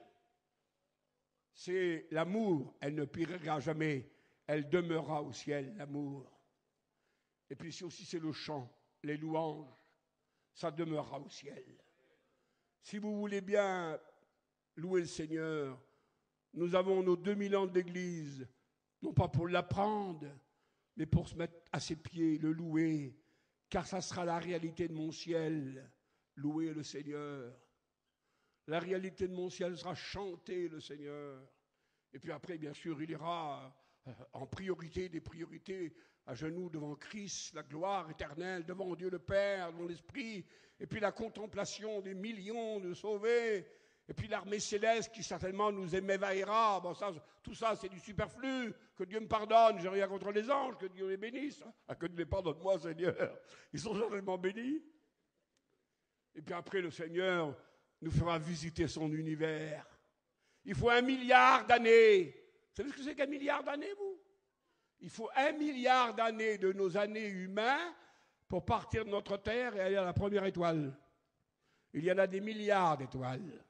C'est l'amour, elle ne périra jamais, elle demeurera au ciel, l'amour. Et puis aussi c'est le chant, les louanges, ça demeurera au ciel. Si vous voulez bien louer le Seigneur, nous avons nos 2000 ans d'Église, non pas pour l'apprendre, mais pour se mettre à ses pieds, le louer, car ça sera la réalité de mon ciel, louer le Seigneur. La réalité de mon ciel sera chanter le Seigneur. Et puis après, bien sûr, il ira en priorité des priorités, à genoux devant Christ, la gloire éternelle, devant Dieu le Père, devant l'Esprit, et puis la contemplation des millions de sauvés, et puis l'armée céleste qui certainement nous émerveillera. Bon, ça, tout ça, c'est du superflu. Que Dieu me pardonne, j'ai rien contre les anges, que Dieu les bénisse. Ah, que Dieu les pardonne, moi, Seigneur. Ils sont certainement bénis. Et puis après, le Seigneur nous fera visiter son univers. Il faut 1 milliard d'années. Vous savez ce que c'est qu'1 milliard d'années, vous? Il faut 1 milliard d'années de nos années humains pour partir de notre Terre et aller à la première étoile. Il y en a des milliards d'étoiles.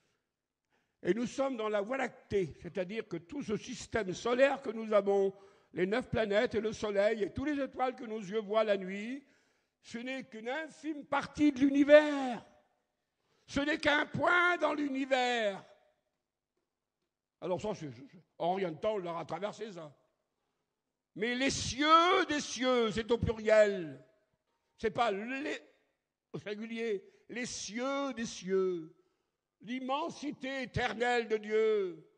Et nous sommes dans la Voie lactée, c'est-à-dire que tout ce système solaire que nous avons, les 9 planètes et le Soleil et toutes les étoiles que nos yeux voient la nuit, ce n'est qu'une infime partie de l'univers. Ce n'est qu'un point dans l'univers. Alors ça, en rien de temps, on l'aura traversé, ça. Mais les cieux des cieux, c'est au pluriel. C'est pas les, au singulier, les cieux des cieux. L'immensité éternelle de Dieu.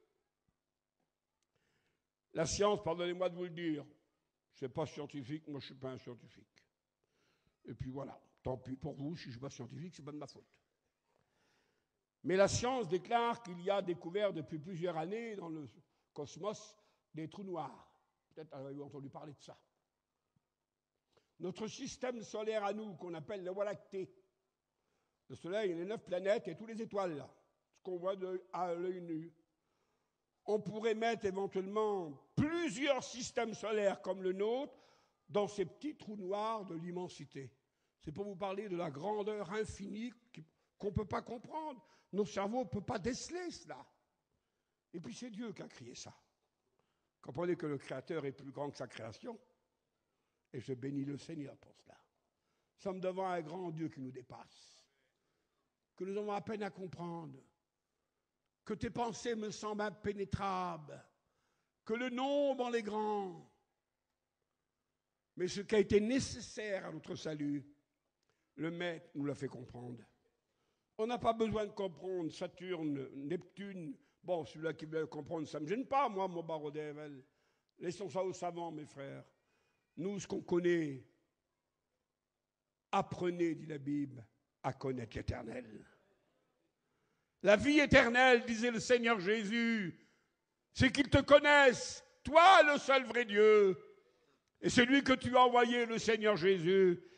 La science, pardonnez-moi de vous le dire, je ne suis pas scientifique, moi je ne suis pas un scientifique. Et puis voilà, tant pis pour vous, si je ne suis pas scientifique, ce n'est pas de ma faute. Mais la science déclare qu'il y a découvert depuis plusieurs années dans le cosmos des trous noirs. Peut-être avez-vous entendu parler de ça. Notre système solaire à nous, qu'on appelle la Voie lactée, le Soleil et les 9 planètes et toutes les étoiles, là, ce qu'on voit à l'œil nu. On pourrait mettre éventuellement plusieurs systèmes solaires comme le nôtre dans ces petits trous noirs de l'immensité. C'est pour vous parler de la grandeur infinie qu'on ne peut pas comprendre. Nos cerveaux ne peuvent pas déceler cela. Et puis c'est Dieu qui a créé ça. Comprenez que le Créateur est plus grand que sa création. Et je bénis le Seigneur pour cela. Nous sommes devant un grand Dieu qui nous dépasse. Que nous avons à peine à comprendre, que tes pensées me semblent impénétrables, que le nombre en est grand. Mais ce qui a été nécessaire à notre salut, le Maître nous l'a fait comprendre. On n'a pas besoin de comprendre Saturne, Neptune. Bon, celui-là qui veut comprendre, ça ne me gêne pas, moi, mon barreau d'Evel. Laissons ça aux savants, mes frères. Nous, ce qu'on connaît, apprenez, dit la Bible, à connaître l'Éternel. La vie éternelle, disait le Seigneur Jésus, c'est qu'ils te connaissent, toi le seul vrai Dieu, et celui que tu as envoyé, le Seigneur Jésus,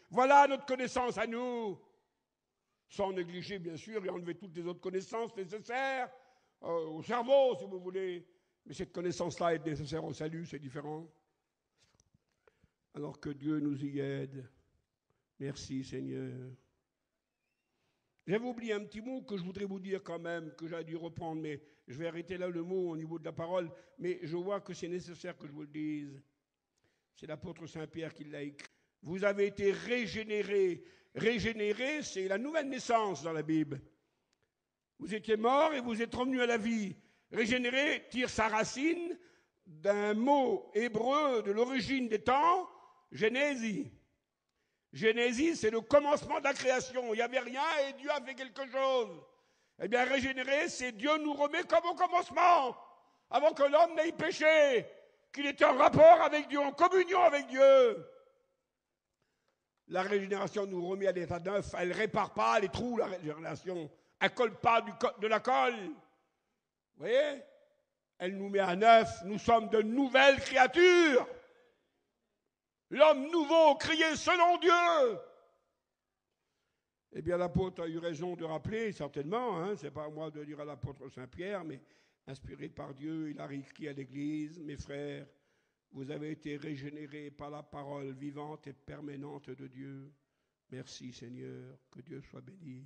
Voilà notre connaissance à nous. Sans négliger, bien sûr, et enlever toutes les autres connaissances nécessaires au cerveau, si vous voulez. Mais cette connaissance-là est nécessaire au salut, c'est différent. Alors que Dieu nous y aide. Merci, Seigneur. J'avais oublié un petit mot que je voudrais vous dire quand même, que j'aurais dû reprendre, mais je vais arrêter là le mot au niveau de la parole, mais je vois que c'est nécessaire que je vous le dise. C'est l'apôtre Saint-Pierre qui l'a écrit. Vous avez été régénérés. Régénéré, c'est la nouvelle naissance dans la Bible. Vous étiez mort et vous êtes revenu à la vie. Régénéré tire sa racine d'un mot hébreu de l'origine des temps, Génésis. Génésis, c'est le commencement de la création. Il n'y avait rien et Dieu a fait quelque chose. Eh bien, régénérer, c'est Dieu nous remet comme au commencement, avant que l'homme n'ait péché, qu'il était en rapport avec Dieu, en communion avec Dieu. La régénération nous remet à l'état neuf. Elle ne répare pas les trous, la régénération. Elle ne colle pas de la colle. Vous voyez? Elle nous met à neuf. Nous sommes de nouvelles créatures. L'homme nouveau, crié selon Dieu. Eh bien, l'apôtre a eu raison de rappeler, certainement, hein, ce n'est pas à moi de dire à l'apôtre Saint-Pierre, mais inspiré par Dieu, il a écrit à l'Église, mes frères, vous avez été régénérés par la parole vivante et permanente de Dieu. Merci Seigneur, que Dieu soit béni.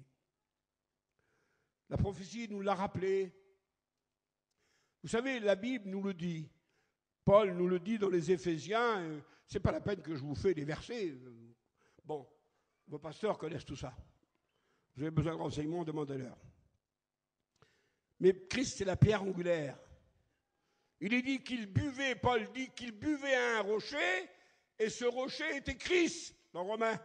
La prophétie nous l'a rappelé. Vous savez, la Bible nous le dit. Paul nous le dit dans les Éphésiens. Ce n'est pas la peine que je vous fais des versets. Bon, vos pasteurs connaissent tout ça. Vous avez besoin de renseignements, demandez-leur. Mais Christ, c'est la pierre angulaire. Il est dit qu'il buvait, Paul dit qu'il buvait à un rocher, et ce rocher était Christ, dans Romains.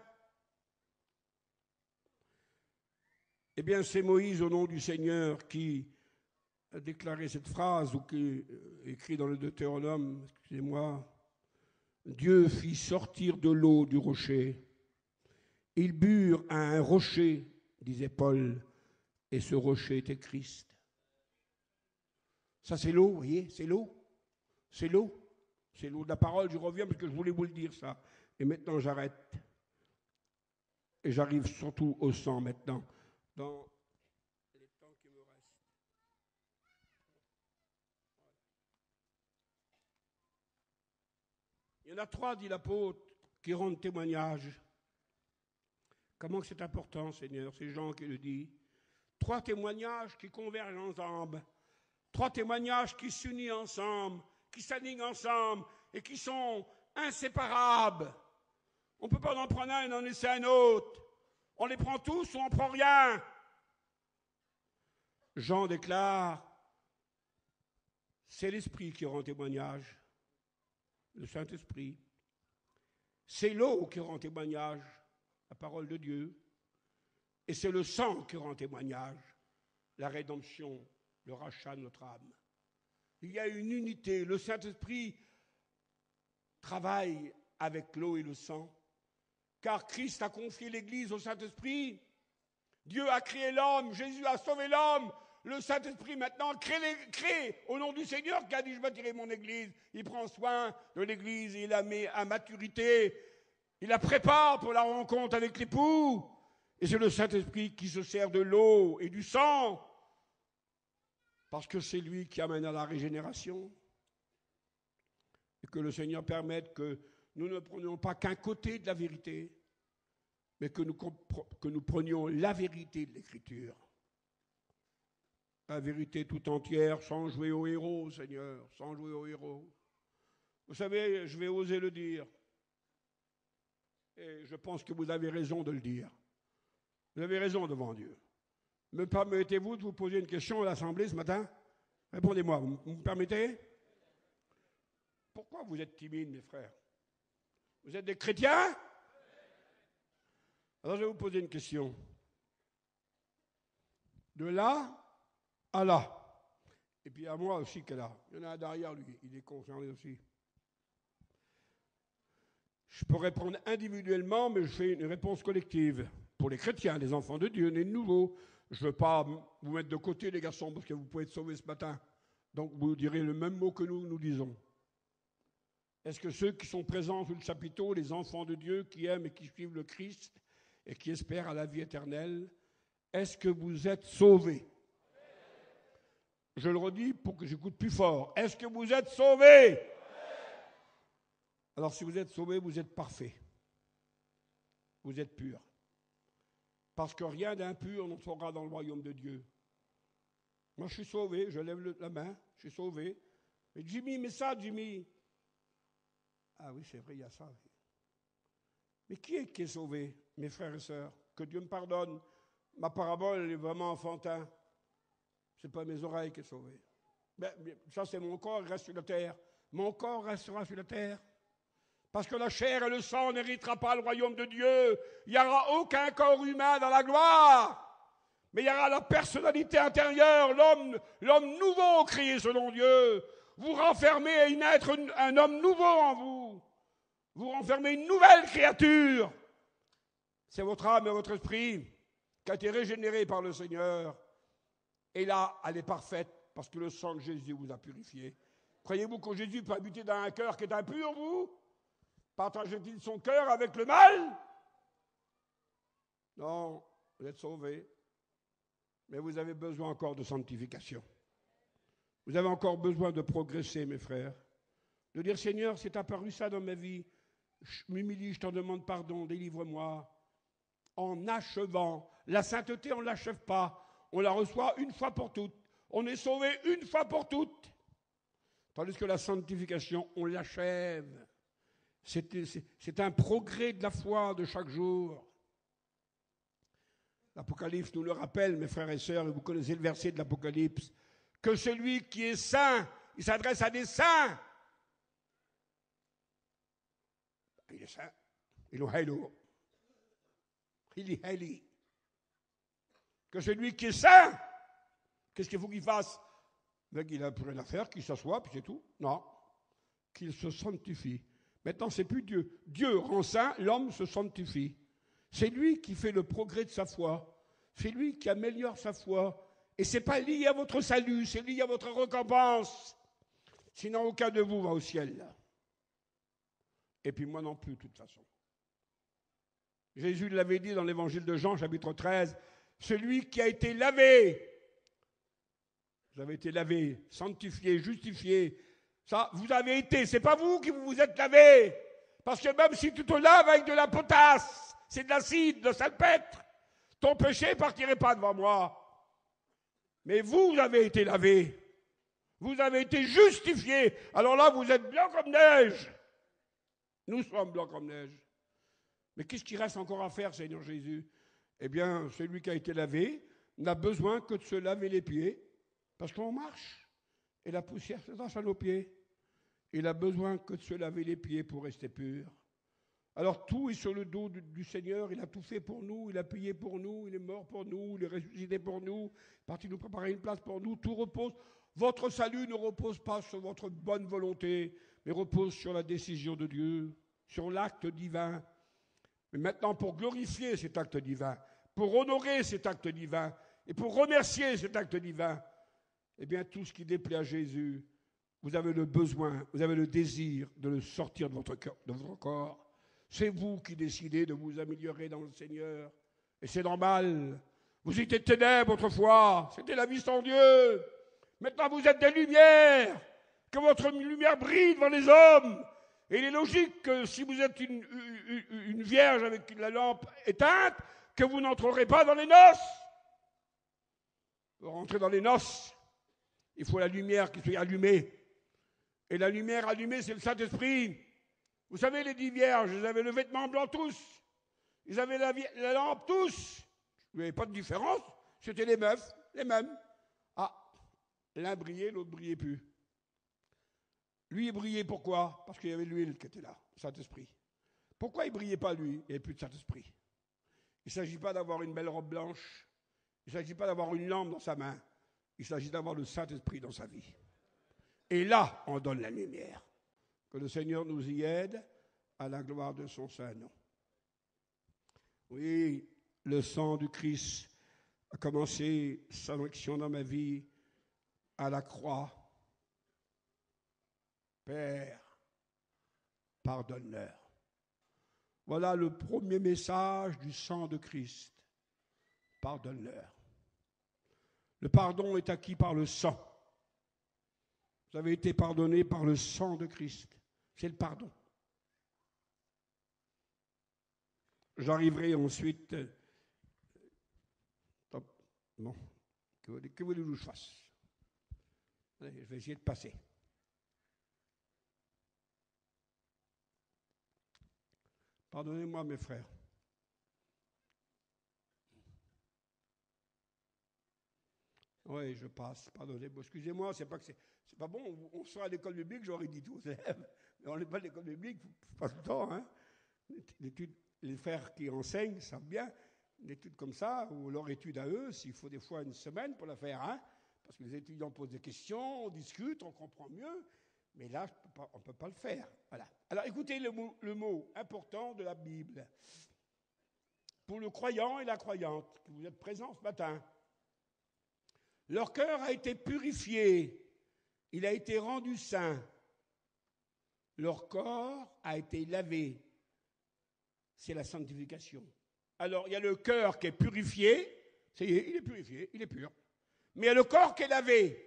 Eh bien, c'est Moïse, au nom du Seigneur, qui a déclaré cette phrase, ou qui est écrit dans le Deutéronome, excusez-moi. Dieu fit sortir de l'eau du rocher. Ils burent à un rocher, disait Paul, et ce rocher était Christ. Ça, c'est l'eau, vous voyez, c'est l'eau. C'est l'eau. C'est l'eau de la parole, je reviens parce que je voulais vous le dire, ça. Et maintenant, j'arrête. Et j'arrive surtout au sang, maintenant, dans les temps qui me restent. Il y en a 3, dit l'apôtre, qui rendent témoignage. Comment c'est important, Seigneur, c'est Jean qui le dit. 3 témoignages qui convergent ensemble. 3 témoignages qui s'unissent ensemble, qui s'alignent ensemble et qui sont inséparables. On ne peut pas en prendre un et en laisser un autre. On les prend tous ou on ne prend rien. Jean déclare, c'est l'Esprit qui rend témoignage, le Saint-Esprit. C'est l'eau qui rend témoignage, la parole de Dieu. Et c'est le sang qui rend témoignage, la rédemption, le rachat de notre âme. Il y a une unité. Le Saint-Esprit travaille avec l'eau et le sang, car Christ a confié l'Église au Saint-Esprit. Dieu a créé l'homme, Jésus a sauvé l'homme. Le Saint-Esprit maintenant crée au nom du Seigneur qui a dit je bâtirai mon Église. Il prend soin de l'Église, il la met à maturité, il la prépare pour la rencontre avec l'époux. Et c'est le Saint-Esprit qui se sert de l'eau et du sang, parce que c'est lui qui amène à la régénération. Et que le Seigneur permette que nous ne prenions pas qu'un côté de la vérité, mais que nous prenions la vérité de l'Écriture. La vérité tout entière, sans jouer au héros, Seigneur, sans jouer au héros. Vous savez, je vais oser le dire. Et je pense que vous avez raison de le dire. Vous avez raison devant Dieu. Me permettez-vous de vous poser une question à l'Assemblée ce matin? Répondez-moi, vous me permettez? Pourquoi vous êtes timides, mes frères? Vous êtes des chrétiens? Alors je vais vous poser une question. De là à là. Et puis à moi aussi qu'elle a. Il y en a un derrière lui, il est concerné aussi. Je peux répondre individuellement, mais je fais une réponse collective. Pour les chrétiens, les enfants de Dieu, nés de nouveau. Je ne veux pas vous mettre de côté, les garçons, parce que vous pouvez être sauvés ce matin. Donc vous direz le même mot que nous disons. Est-ce que ceux qui sont présents sous le chapiteau, les enfants de Dieu qui aiment et qui suivent le Christ et qui espèrent à la vie éternelle, est-ce que vous êtes sauvés? Je le redis pour que j'écoute plus fort. Est-ce que vous êtes sauvés? Alors si vous êtes sauvés, vous êtes parfaits. Vous êtes purs. Parce que rien d'impur n'entrera dans le royaume de Dieu. Moi je suis sauvé, je lève la main, je suis sauvé. Mais Jimmy, mais ça Jimmy. Ah oui, c'est vrai, il y a ça. Mais qui est sauvé, mes frères et sœurs? Que Dieu me pardonne. Ma parabole, elle est vraiment enfantin. Ce n'est pas mes oreilles qui sont sauvées. Ben, ça, c'est mon corps, il reste sur la terre. Mon corps restera sur la terre. Parce que la chair et le sang n'héritera pas le royaume de Dieu. Il n'y aura aucun corps humain dans la gloire. Mais il y aura la personnalité intérieure, l'homme nouveau créé selon Dieu. Vous renfermez et naître un homme nouveau en vous. Vous renfermez une nouvelle créature. C'est votre âme et votre esprit qui a été régénéré par le Seigneur. Et là, elle est parfaite parce que le sang de Jésus vous a purifié. Croyez-vous que Jésus peut habiter dans un cœur qui est impur, vous? Partageait-il son cœur avec le mal? Non, vous êtes sauvés. Mais vous avez besoin encore de sanctification. Vous avez encore besoin de progresser, mes frères. De dire, Seigneur, c'est apparu ça dans ma vie. Je m'humilie, je t'en demande pardon, délivre-moi. En achevant. La sainteté, on ne l'achève pas. On la reçoit une fois pour toutes. On est sauvé une fois pour toutes. Tandis que la sanctification, on l'achève. C'est un progrès de la foi de chaque jour. L'Apocalypse nous le rappelle, mes frères et sœurs, et vous connaissez le verset de l'Apocalypse, que celui qui est saint, il s'adresse à des saints. Il est saint. Il est hello. Il est heli. Que celui qui est saint, qu'est-ce qu'il faut qu'il fasse? Ben, il n'a plus rien à faire, qu'il s'assoit, puis c'est tout. Non. Qu'il se sanctifie. Maintenant, c'est plus Dieu. Dieu rend saint, l'homme se sanctifie. C'est lui qui fait le progrès de sa foi. C'est lui qui améliore sa foi. Et ce n'est pas lié à votre salut, c'est lié à votre récompense. Sinon, aucun de vous va au ciel. Et puis moi non plus, de toute façon. Jésus l'avait dit dans l'évangile de Jean, chapitre 13, celui qui a été lavé, vous avez été lavé, sanctifié, justifié, ça, vous avez été, c'est pas vous qui vous êtes lavé, parce que même si tu te laves avec de la potasse, c'est de l'acide, de salpêtre, ton péché ne partirait pas devant moi. Mais vous avez été lavé, vous avez été justifié, alors là vous êtes blanc comme neige. Nous sommes blancs comme neige. Mais qu'est-ce qu'il reste encore à faire, Seigneur Jésus? Eh bien, celui qui a été lavé n'a besoin que de se laver les pieds, parce qu'on marche, et la poussière s'attache à nos pieds. Il a besoin que de se laver les pieds pour rester pur. Alors tout est sur le dos du Seigneur, il a tout fait pour nous, il a payé pour nous, il est mort pour nous, il est ressuscité pour nous, il est parti nous préparer une place pour nous, tout repose. Votre salut ne repose pas sur votre bonne volonté, mais repose sur la décision de Dieu, sur l'acte divin. Mais maintenant, pour glorifier cet acte divin, pour honorer cet acte divin, et pour remercier cet acte divin, eh bien, tout ce qui déplaît à Jésus, vous avez le besoin, vous avez le désir de le sortir de votre cœur, de votre corps. C'est vous qui décidez de vous améliorer dans le Seigneur. Et c'est normal. Vous étiez ténèbres autrefois, c'était la vie sans Dieu. Maintenant, vous êtes des lumières. Que votre lumière brille devant les hommes. Et il est logique que si vous êtes une vierge avec la lampe éteinte, que vous n'entrerez pas dans les noces. Pour rentrer dans les noces, il faut la lumière qui soit allumée. Et la lumière allumée, c'est le Saint-Esprit. Vous savez, les 10 vierges, ils avaient le vêtement blanc tous. Ils avaient la lampe tous. Il n'y avait pas de différence. C'était les meufs, les mêmes. Ah, l'un brillait, l'autre ne brillait plus. Lui, il brillait pourquoi? Parce qu'il y avait l'huile qui était là, le Saint-Esprit. Pourquoi il ne brillait pas, lui? Il n'y avait plus de Saint-Esprit. Il ne s'agit pas d'avoir une belle robe blanche. Il ne s'agit pas d'avoir une lampe dans sa main. Il s'agit d'avoir le Saint-Esprit dans sa vie. Et là, on donne la lumière. Que le Seigneur nous y aide à la gloire de son saint nom. Oui, le sang du Christ a commencé son action dans ma vie à la croix. Père, pardonne-leur. Voilà le premier message du sang de Christ. Pardonne-leur. Le pardon est acquis par le sang. Vous avez été pardonné par le sang de Christ. C'est le pardon. J'arriverai ensuite. Bon, que voulez-vous que je fasse? Allez, je vais essayer de passer. Pardonnez-moi, mes frères. Oui, je passe. Pardonnez-moi. Excusez-moi, c'est pas bon. On sera à l'école biblique, j'aurais dit tout aux élèves. Mais on n'est pas à l'école biblique, il faut pas tout le temps. Hein. Les frères qui enseignent savent bien. Une étude comme ça, ou leur étude à eux, s'il faut des fois une semaine pour la faire. Hein, parce que les étudiants posent des questions, on discute, on comprend mieux. Mais là, on ne peut pas le faire. Voilà. Alors écoutez le mot important de la Bible. Pour le croyant et la croyante, que vous êtes présents ce matin, leur cœur a été purifié, il a été rendu saint. Leur corps a été lavé. C'est la sanctification. Alors, il y a le cœur qui est purifié, ça y est, il est purifié, il est pur. Mais il y a le corps qui est lavé.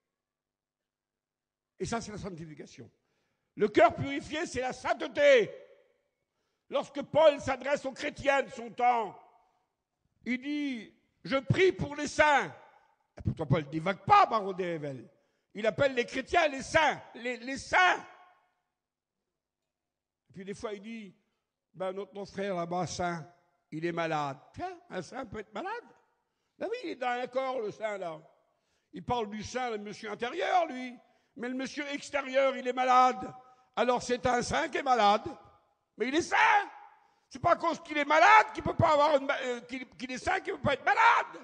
Et ça, c'est la sanctification. Le cœur purifié, c'est la sainteté. Lorsque Paul s'adresse aux chrétiens de son temps, il dit « Je prie pour les saints ». Et pourtant, Paul ne divague pas, baron d'Evel. Il appelle les chrétiens les saints, les saints. Et puis des fois, il dit notre frère là-bas, saint, il est malade. Tiens, un saint peut être malade. Ben oui, il est dans un corps, le saint, là. Il parle du saint, le monsieur intérieur, lui. Mais le monsieur extérieur, il est malade. Alors c'est un saint qui est malade. Mais il est saint. C'est pas à cause qu'il est malade qu'il peut pas avoir qu'il est saint qu'il ne peut pas être malade.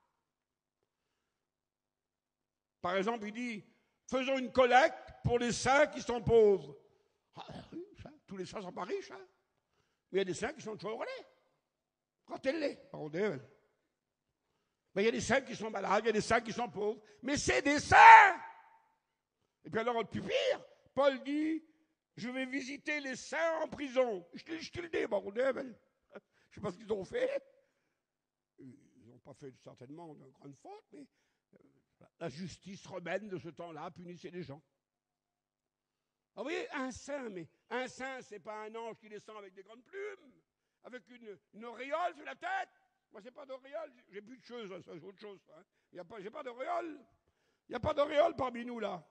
Par exemple, il dit, faisons une collecte pour les saints qui sont pauvres. Ah, oui, ça, tous les saints ne sont pas riches. Hein. Mais il y a des saints qui sont toujours relais. Quand elle l'est, pardon. Mais il y a des saints qui sont malades, il y a des saints qui sont pauvres. Mais c'est des saints. Et puis alors, le plus pire, Paul dit, je vais visiter les saints en prison. Je te le dis, pardon. Je ne sais pas ce qu'ils ont fait. Ils n'ont pas fait certainement de grandes fautes, mais la justice romaine de ce temps-là punissait les gens. Ah, vous voyez, un saint, mais un saint, c'est pas un ange qui descend avec des grandes plumes, avec une auréole sur la tête. Moi, c'est pas d'auréole, j'ai plus de choses, ça, c'est autre chose. Hein. J'ai pas d'auréole. Il n'y a pas d'auréole parmi nous, là.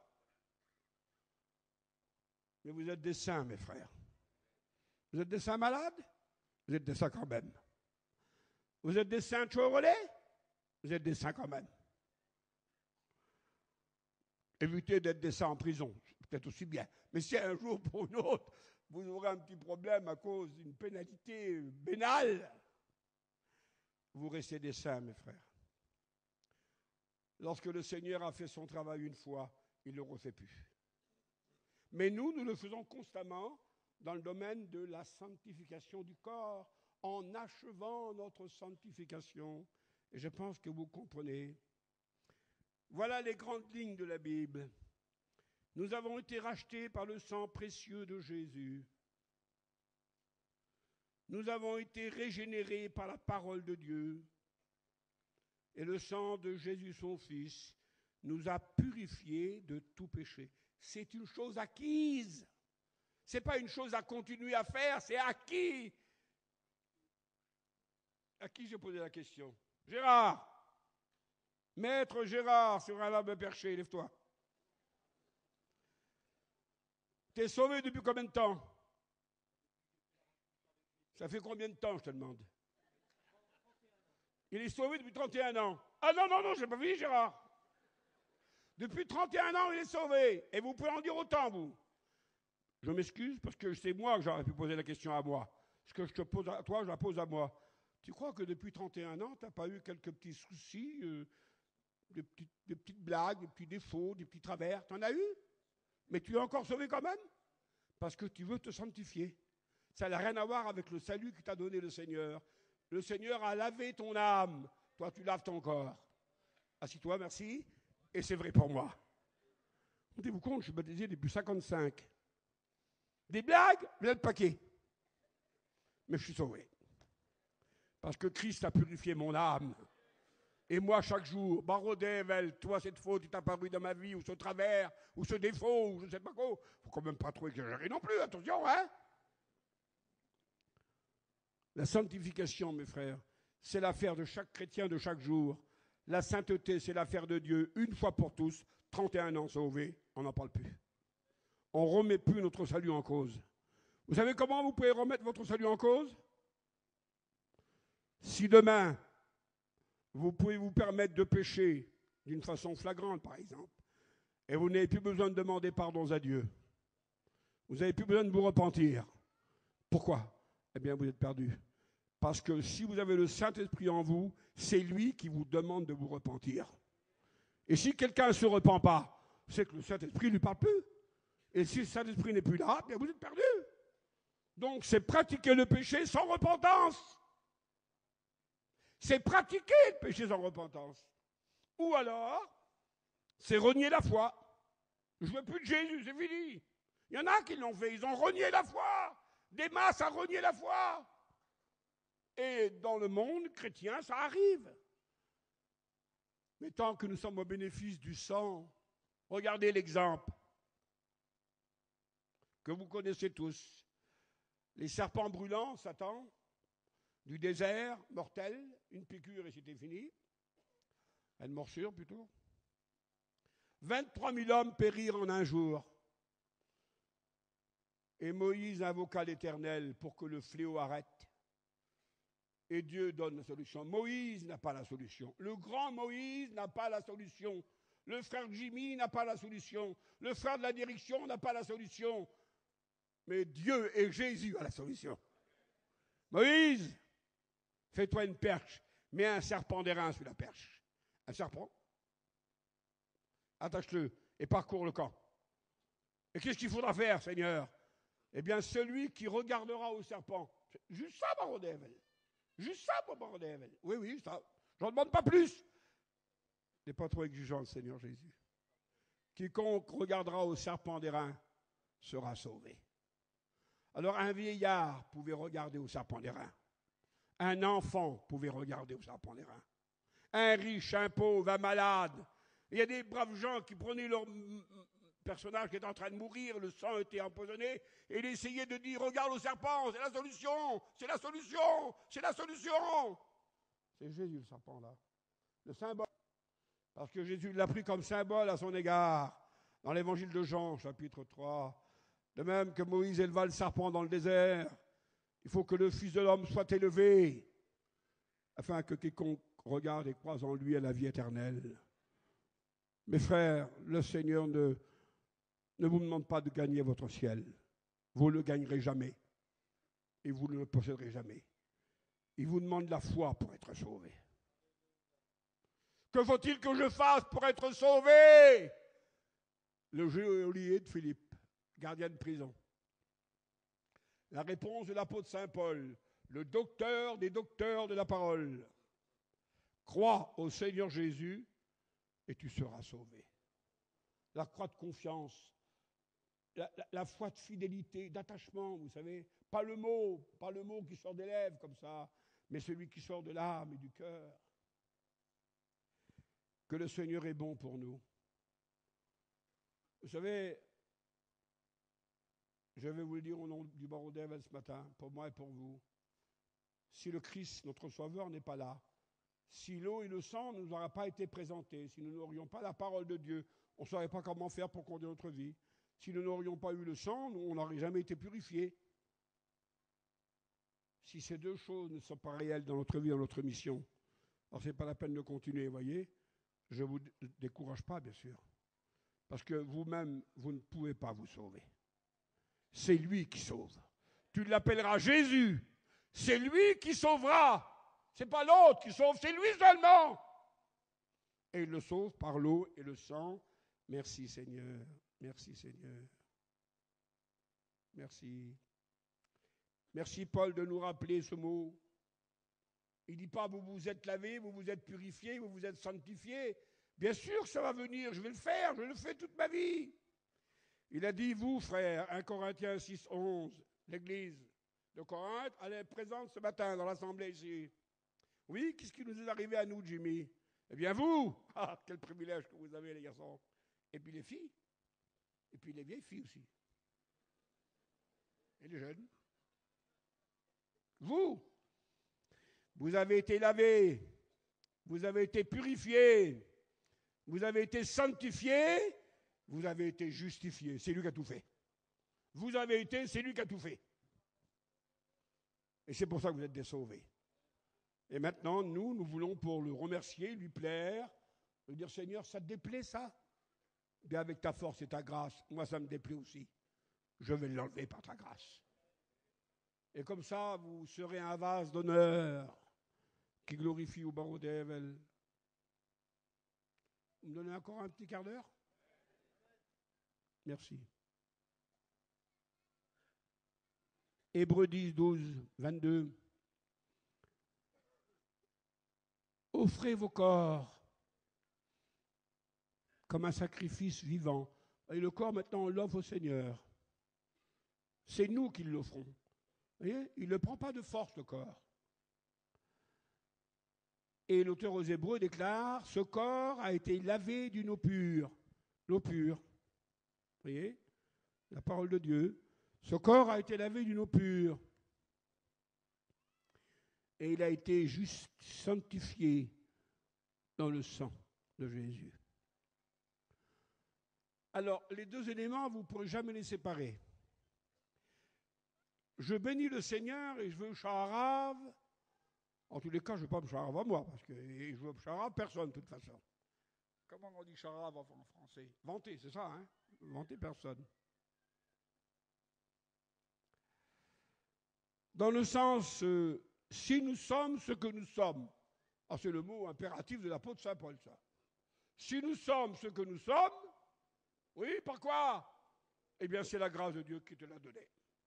Mais vous êtes des saints, mes frères. Vous êtes des saints malades? Vous êtes des saints quand même. Vous êtes des saints relais? Vous êtes des saints quand même. Évitez d'être des saints en prison, peut-être aussi bien. Mais si un jour, pour une autre, vous aurez un petit problème à cause d'une pénalité pénale, vous restez des saints, mes frères. Lorsque le Seigneur a fait son travail une fois, il ne le refait plus. Mais nous le faisons constamment dans le domaine de la sanctification du corps, en achevant notre sanctification. Et je pense que vous comprenez. Voilà les grandes lignes de la Bible. Nous avons été rachetés par le sang précieux de Jésus. Nous avons été régénérés par la parole de Dieu. Et le sang de Jésus, son Fils, nous a purifiés de tout péché. C'est une chose acquise. Ce n'est pas une chose à continuer à faire, c'est acquis. À qui j'ai posé la question? Gérard. Maître Gérard sur un arbre perché, lève-toi. T'es sauvé depuis combien de temps? Ça fait combien de temps, je te demande? Il est sauvé depuis 31 ans. Ah non, je n'ai pas fini, Gérard. Depuis 31 ans, il est sauvé. Et vous pouvez en dire autant, vous. Je m'excuse parce que c'est moi que j'aurais pu poser la question à moi. Ce que je te pose à toi, je la pose à moi. Tu crois que depuis 31 ans, tu n'as pas eu quelques petits soucis, des petites blagues, des petits défauts, des petits travers? Tu en as eu? Mais tu es encore sauvé quand même? Parce que tu veux te sanctifier. Ça n'a rien à voir avec le salut que t'a donné le Seigneur. Le Seigneur a lavé ton âme. Toi, tu laves ton corps. Assis-toi, merci. Et c'est vrai pour moi. Rendez-vous compte, je suis baptisé depuis 55. Des blagues, vous êtes paquet. Mais je suis sauvé. Parce que Christ a purifié mon âme. Et moi, chaque jour, Barodével, toi, cette faute est apparue dans ma vie, ou ce travers, ou ce défaut, ou je ne sais pas quoi. Il ne faut quand même pas trop exagérer non plus, attention, hein. La sanctification, mes frères, c'est l'affaire de chaque chrétien de chaque jour. La sainteté, c'est l'affaire de Dieu, une fois pour tous, 31 ans sauvés, on n'en parle plus. On ne remet plus notre salut en cause. Vous savez comment vous pouvez remettre votre salut en cause? Si demain, vous pouvez vous permettre de pécher d'une façon flagrante, par exemple, et vous n'avez plus besoin de demander pardon à Dieu, vous n'avez plus besoin de vous repentir. Pourquoi? Eh bien, vous êtes perdu. Parce que si vous avez le Saint-Esprit en vous, c'est lui qui vous demande de vous repentir. Et si quelqu'un ne se repent pas, c'est que le Saint-Esprit ne lui parle plus. Et si le Saint-Esprit n'est plus là, bien vous êtes perdu. Donc, c'est pratiquer le péché sans repentance. C'est pratiquer le péché sans repentance. Ou alors, c'est renier la foi. Je ne veux plus de Jésus, c'est fini. Il y en a qui l'ont fait, ils ont renié la foi. Des masses à renier la foi. Et dans le monde chrétien, ça arrive. Mais tant que nous sommes au bénéfice du sang, regardez l'exemple que vous connaissez tous. Les serpents brûlants, Satan, du désert, mortel, une piqûre et c'était fini. Une morsure plutôt. 23 000 hommes périrent en un jour. Et Moïse invoqua l'Éternel pour que le fléau arrête. Et Dieu donne la solution. Moïse n'a pas la solution. Le grand Moïse n'a pas la solution. Le frère Jimmy n'a pas la solution. Le frère de la direction n'a pas la solution. Mais Dieu et Jésus ont la solution. Moïse, fais-toi une perche. Mets un serpent d'airain sur la perche. Un serpent. Attache-le et parcours le camp. Et qu'est-ce qu'il faudra faire, Seigneur? Eh bien, celui qui regardera au serpent. Juste ça, Barodével. Juste ça, Barodével. Oui, ça. Je n'en demande pas plus. n'est pas trop exigeant, le Seigneur Jésus. Quiconque regardera au serpent d'airain sera sauvé. Alors un vieillard pouvait regarder au serpent d'airain. Un enfant pouvait regarder au serpent d'airain. Un riche, un pauvre, un malade. Il y a des braves gens qui prenaient leur personnage qui était en train de mourir, le sang était empoisonné, et il essayait de dire, regarde au serpent, c'est la solution, c'est la solution, c'est la solution. C'est Jésus le serpent là, le symbole. Parce que Jésus l'a pris comme symbole à son égard, dans l'évangile de Jean, chapitre 3. De même que Moïse éleva le serpent dans le désert, il faut que le Fils de l'homme soit élevé, afin que quiconque regarde et croise en lui ait la vie éternelle. Mes frères, le Seigneur ne vous demande pas de gagner votre ciel. Vous ne le gagnerez jamais. Et vous ne le posséderez jamais. Il vous demande la foi pour être sauvé. Que faut-il que je fasse pour être sauvé? Le geôlier de Philippe, gardien de prison. La réponse de l'apôtre Saint Paul, le docteur des docteurs de la parole. Crois au Seigneur Jésus et tu seras sauvé. La croix de confiance, la foi de fidélité, d'attachement, vous savez, pas le mot qui sort des lèvres comme ça, mais celui qui sort de l'âme et du cœur. Que le Seigneur est bon pour nous. Vous savez, je vais vous le dire au nom du Barodével ce matin, pour moi et pour vous. Si le Christ, notre Sauveur, n'est pas là, si l'eau et le sang ne nous auraient pas été présentés, si nous n'aurions pas la parole de Dieu, on ne saurait pas comment faire pour conduire notre vie. Si nous n'aurions pas eu le sang, on n'aurait jamais été purifiés. Si ces deux choses ne sont pas réelles dans notre vie, dans notre mission, alors ce n'est pas la peine de continuer, voyez. Je ne vous décourage pas, bien sûr. Parce que vous-même, vous ne pouvez pas vous sauver. C'est lui qui sauve. Tu l'appelleras Jésus. C'est lui qui sauvera. Ce n'est pas l'autre qui sauve, c'est lui seulement. Et il le sauve par l'eau et le sang. Merci Seigneur. Merci Seigneur. Merci. Merci Paul de nous rappeler ce mot. Il ne dit pas vous vous êtes lavé, vous vous êtes purifié, vous vous êtes sanctifié. Bien sûr que ça va venir, je vais le faire, je le fais toute ma vie. Il a dit, vous, frères, 1 Corinthiens 6, 11, l'église de Corinthe, elle est présente ce matin dans l'assemblée ici. Oui, qu'est-ce qui nous est arrivé à nous, Jimmy? Eh bien, vous, ah, quel privilège que vous avez, les garçons. Et puis les filles, et puis les vieilles filles aussi. Et les jeunes. Vous avez été lavés, vous avez été purifiés, vous avez été sanctifiés, vous avez été justifiés. C'est lui qui a tout fait. Vous avez été, c'est lui qui a tout fait. Et c'est pour ça que vous êtes des sauvés. Et maintenant, nous voulons pour le remercier, lui plaire, lui dire, Seigneur, ça te déplaît ça? Bien avec ta force et ta grâce, moi ça me déplaît aussi. Je vais l'enlever par ta grâce. Et comme ça, vous serez un vase d'honneur qui glorifie au barreau d'Evel. Vous me donnez encore un petit quart d'heure? Merci. Hébreux 10, 12, 22. Offrez vos corps comme un sacrifice vivant. Et le corps, maintenant, on l'offre au Seigneur. C'est nous qui l'offrons. Vous voyez, il ne prend pas de force, le corps. Et l'auteur aux Hébreux déclare, ce corps a été lavé d'une eau pure. L'eau pure. Vous voyez, la parole de Dieu. Ce corps a été lavé d'une eau pure. Et il a été juste sanctifié dans le sang de Jésus. Alors, les deux éléments, vous ne pourrez jamais les séparer. Je bénis le Seigneur et je veux Shaharav. En tous les cas, je ne veux pas me Shaharav à moi, parce que je veux Shaharav personne, de toute façon. Comment on dit Shaharav en français? Vanter, c'est ça, hein? Vanter personne. Dans le sens, si nous sommes ce que nous sommes, ah, c'est le mot impératif de l'apôtre Saint Paul, ça. Si nous sommes ce que nous sommes, oui, par quoi? Eh bien, c'est la grâce de Dieu qui te l'a donné.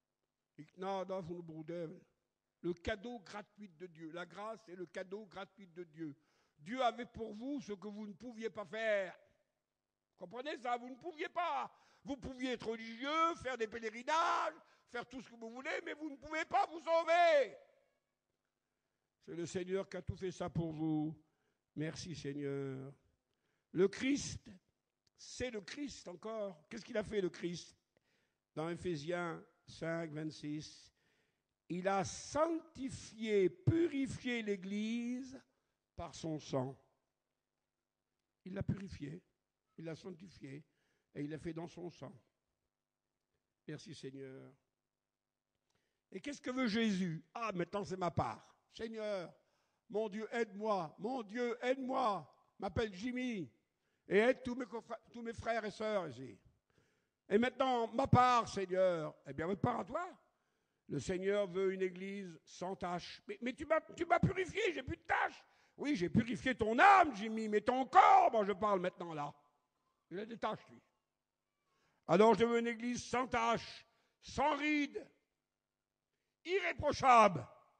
Le cadeau gratuit de Dieu. La grâce est le cadeau gratuit de Dieu. Dieu avait pour vous ce que vous ne pouviez pas faire. Comprenez ça? Vous ne pouviez pas. Vous pouviez être religieux, faire des pèlerinages, faire tout ce que vous voulez, mais vous ne pouvez pas vous sauver. C'est le Seigneur qui a tout fait ça pour vous. Merci Seigneur. Le Christ, c'est le Christ encore. Qu'est-ce qu'il a fait le Christ? Dans Éphésiens 5, 26, il a sanctifié, purifié l'Église par son sang. Il l'a purifié, il l'a sanctifié et il l'a fait dans son sang. Merci Seigneur. Et qu'est-ce que veut Jésus? Ah, maintenant c'est ma part. Seigneur, mon Dieu, aide-moi. Mon Dieu, aide-moi. M'appelle Jimmy. Et aide tous mes frères et sœurs ici. Et maintenant, ma part, Seigneur. Eh bien, votre part à toi. Le Seigneur veut une église sans tache. Mais tu m'as purifié, j'ai plus de tache. Oui, j'ai purifié ton âme, Jimmy, mais ton corps, moi je parle maintenant là. Il a des taches, lui. Alors je veux une église sans tache, sans rides, irréprochable.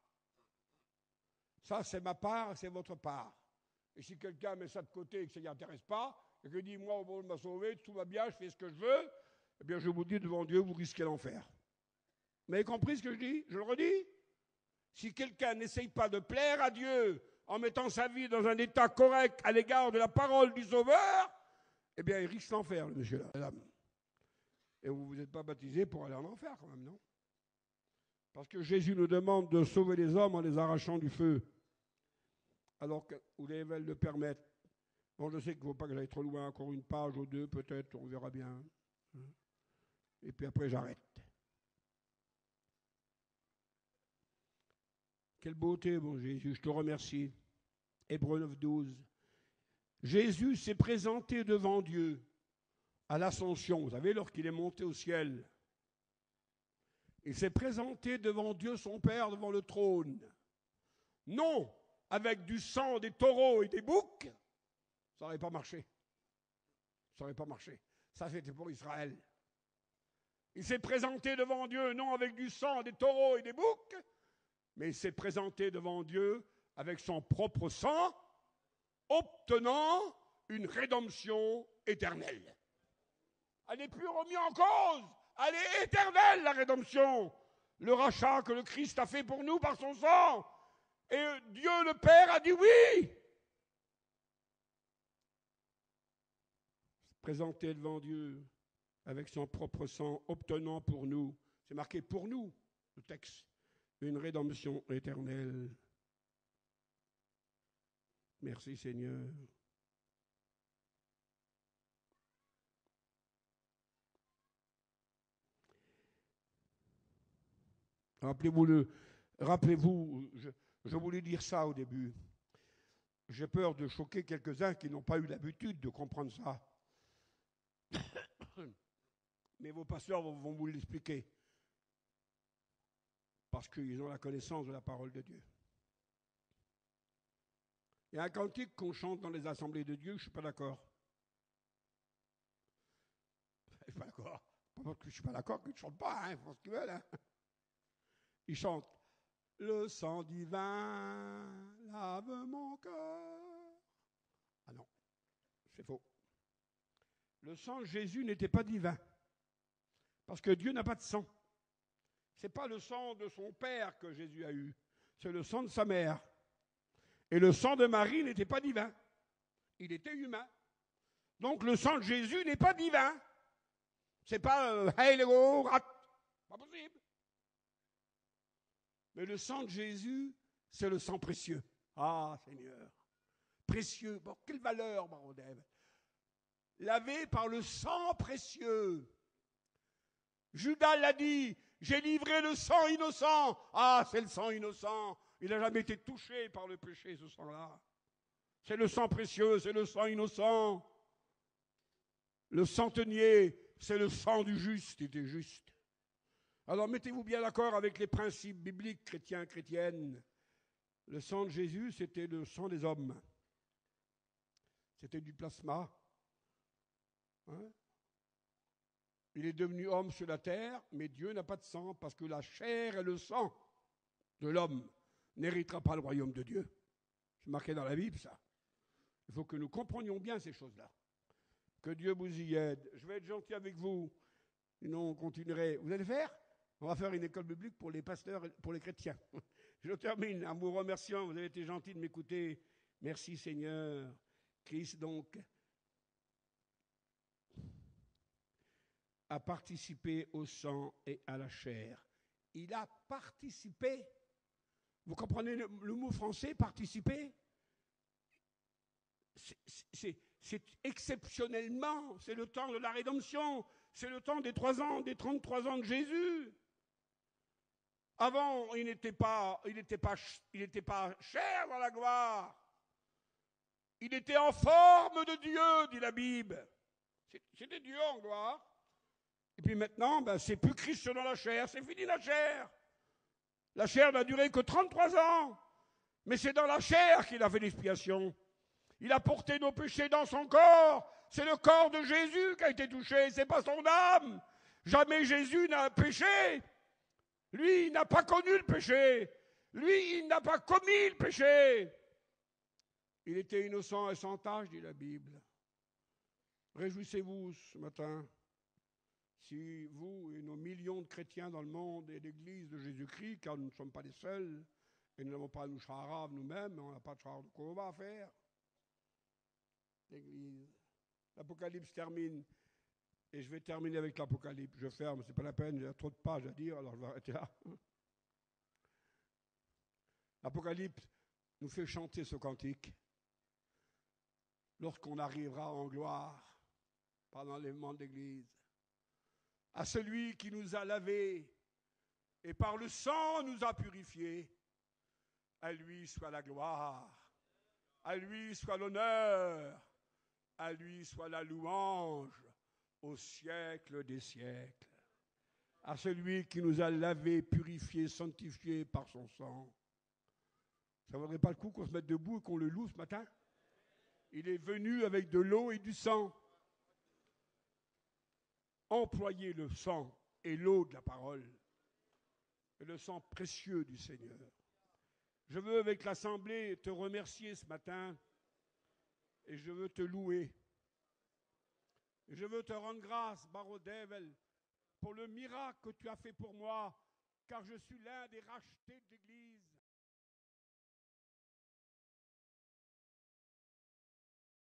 Ça, c'est ma part, c'est votre part. Et si quelqu'un met ça de côté et que ça ne l'intéresse pas, et que dit, moi, au moment de m'a sauvé, tout va bien, je fais ce que je veux, eh bien, je vous dis devant Dieu, vous risquez l'enfer. Vous m'avez compris ce que je dis? Je le redis. Si quelqu'un n'essaye pas de plaire à Dieu en mettant sa vie dans un état correct à l'égard de la parole du Sauveur, eh bien, il risque l'enfer, le monsieur, la dame. Et vous ne vous êtes pas baptisé pour aller en enfer, quand même, non? Parce que Jésus nous demande de sauver les hommes en les arrachant du feu. Alors que vous les le permettre. Bon, je sais qu'il ne faut pas que j'aille trop loin, encore une page ou deux, peut-être, on verra bien. Et puis après, j'arrête. Quelle beauté, mon Jésus, je te remercie. Hébreux 9, 12. Jésus s'est présenté devant Dieu à l'ascension. Vous savez, lorsqu'il est monté au ciel, il s'est présenté devant Dieu, son Père, devant le trône. Non avec du sang des taureaux et des boucs, ça n'aurait pas marché. Ça n'aurait pas marché. Ça, c'était pour Israël. Il s'est présenté devant Dieu, non avec du sang des taureaux et des boucs, mais il s'est présenté devant Dieu avec son propre sang, obtenant une rédemption éternelle. Elle n'est plus remise en cause. Elle est éternelle, la rédemption. Le rachat que le Christ a fait pour nous par son sang. Et Dieu le Père a dit oui. Présenté devant Dieu avec son propre sang, obtenant pour nous, c'est marqué pour nous, le texte, une rédemption éternelle. Merci Seigneur. Rappelez-vous, je voulais dire ça au début. J'ai peur de choquer quelques-uns qui n'ont pas eu l'habitude de comprendre ça. Mais vos pasteurs vont vous l'expliquer. Parce qu'ils ont la connaissance de la parole de Dieu. Il y a un cantique qu'on chante dans les assemblées de Dieu, je ne suis pas d'accord. Je ne suis pas d'accord. Pas parce que je ne suis pas d'accord qu'ils ne chantent pas, hein, ils font ce qu'ils veulent. Hein. Ils chantent « Le sang divin lave mon cœur ». Ah non, c'est faux. Le sang de Jésus n'était pas divin. Parce que Dieu n'a pas de sang. Ce n'est pas le sang de son père que Jésus a eu. C'est le sang de sa mère. Et le sang de Marie n'était pas divin. Il était humain. Donc le sang de Jésus n'est pas divin. C'est pas hey, rat. Pas possible. Mais le sang de Jésus, c'est le sang précieux. Ah, Seigneur. Précieux. Bon, quelle valeur, Barodève. Lavé par le sang précieux. Judas l'a dit, j'ai livré le sang innocent. Ah, c'est le sang innocent. Il n'a jamais été touché par le péché, ce sang-là. C'est le sang précieux, c'est le sang innocent. Le centenier, c'est le sang du juste, il était juste. Alors mettez-vous bien d'accord avec les principes bibliques chrétiens, chrétiennes. Le sang de Jésus, c'était le sang des hommes. C'était du plasma. Hein? Il est devenu homme sur la terre, mais Dieu n'a pas de sang, parce que la chair et le sang de l'homme n'héritera pas le royaume de Dieu. C'est marqué dans la Bible, ça. Il faut que nous comprenions bien ces choses-là. Que Dieu vous y aide. Je vais être gentil avec vous, sinon on continuerait. Vous allez faire? On va faire une école biblique pour les pasteurs, pour les chrétiens. Je termine en vous remerciant. Vous avez été gentil de m'écouter. Merci Seigneur. Christ donc a participé au sang et à la chair. Il a participé. Vous comprenez le mot français, participer? C'est exceptionnellement, c'est le temps de la rédemption, c'est le temps des 3 ans, des 33 ans de Jésus. Avant, il n'était pas cher dans la gloire. Il était en forme de Dieu, dit la Bible. C'était Dieu en gloire. Et puis maintenant, c'est plus Christ dans la chair, c'est fini la chair. La chair n'a duré que 33 ans. Mais c'est dans la chair qu'il a fait l'expiation. Il a porté nos péchés dans son corps. C'est le corps de Jésus qui a été touché, c'est pas son âme. Jamais Jésus n'a péché. Lui, il n'a pas connu le péché. Lui, il n'a pas commis le péché. Il était innocent et sans tache, dit la Bible. Réjouissez-vous ce matin. Si vous et nos millions de chrétiens dans le monde et l'Église de Jésus-Christ, car nous ne sommes pas les seuls, et nous n'avons pas nous charav nous-mêmes, on n'a pas de char de combat à faire. L'Église. L'Apocalypse termine, et je vais terminer avec l'Apocalypse. Je ferme, c'est pas la peine, j'ai trop de pages à dire, alors je vais arrêter là. L'Apocalypse nous fait chanter ce cantique. Lorsqu'on arrivera en gloire, par l'enlèvement de l'Église, à celui qui nous a lavés et par le sang nous a purifiés, à lui soit la gloire, à lui soit l'honneur, à lui soit la louange au siècle des siècles. À celui qui nous a lavés, purifiés, sanctifiés par son sang. Ça ne vaudrait pas le coup qu'on se mette debout et qu'on le loue ce matin? Il est venu avec de l'eau et du sang. Employez le sang et l'eau de la parole, et le sang précieux du Seigneur. Je veux avec l'Assemblée te remercier ce matin, et je veux te louer. Et je veux te rendre grâce, Barodevel, pour le miracle que tu as fait pour moi, car je suis l'un des rachetés de l'Église.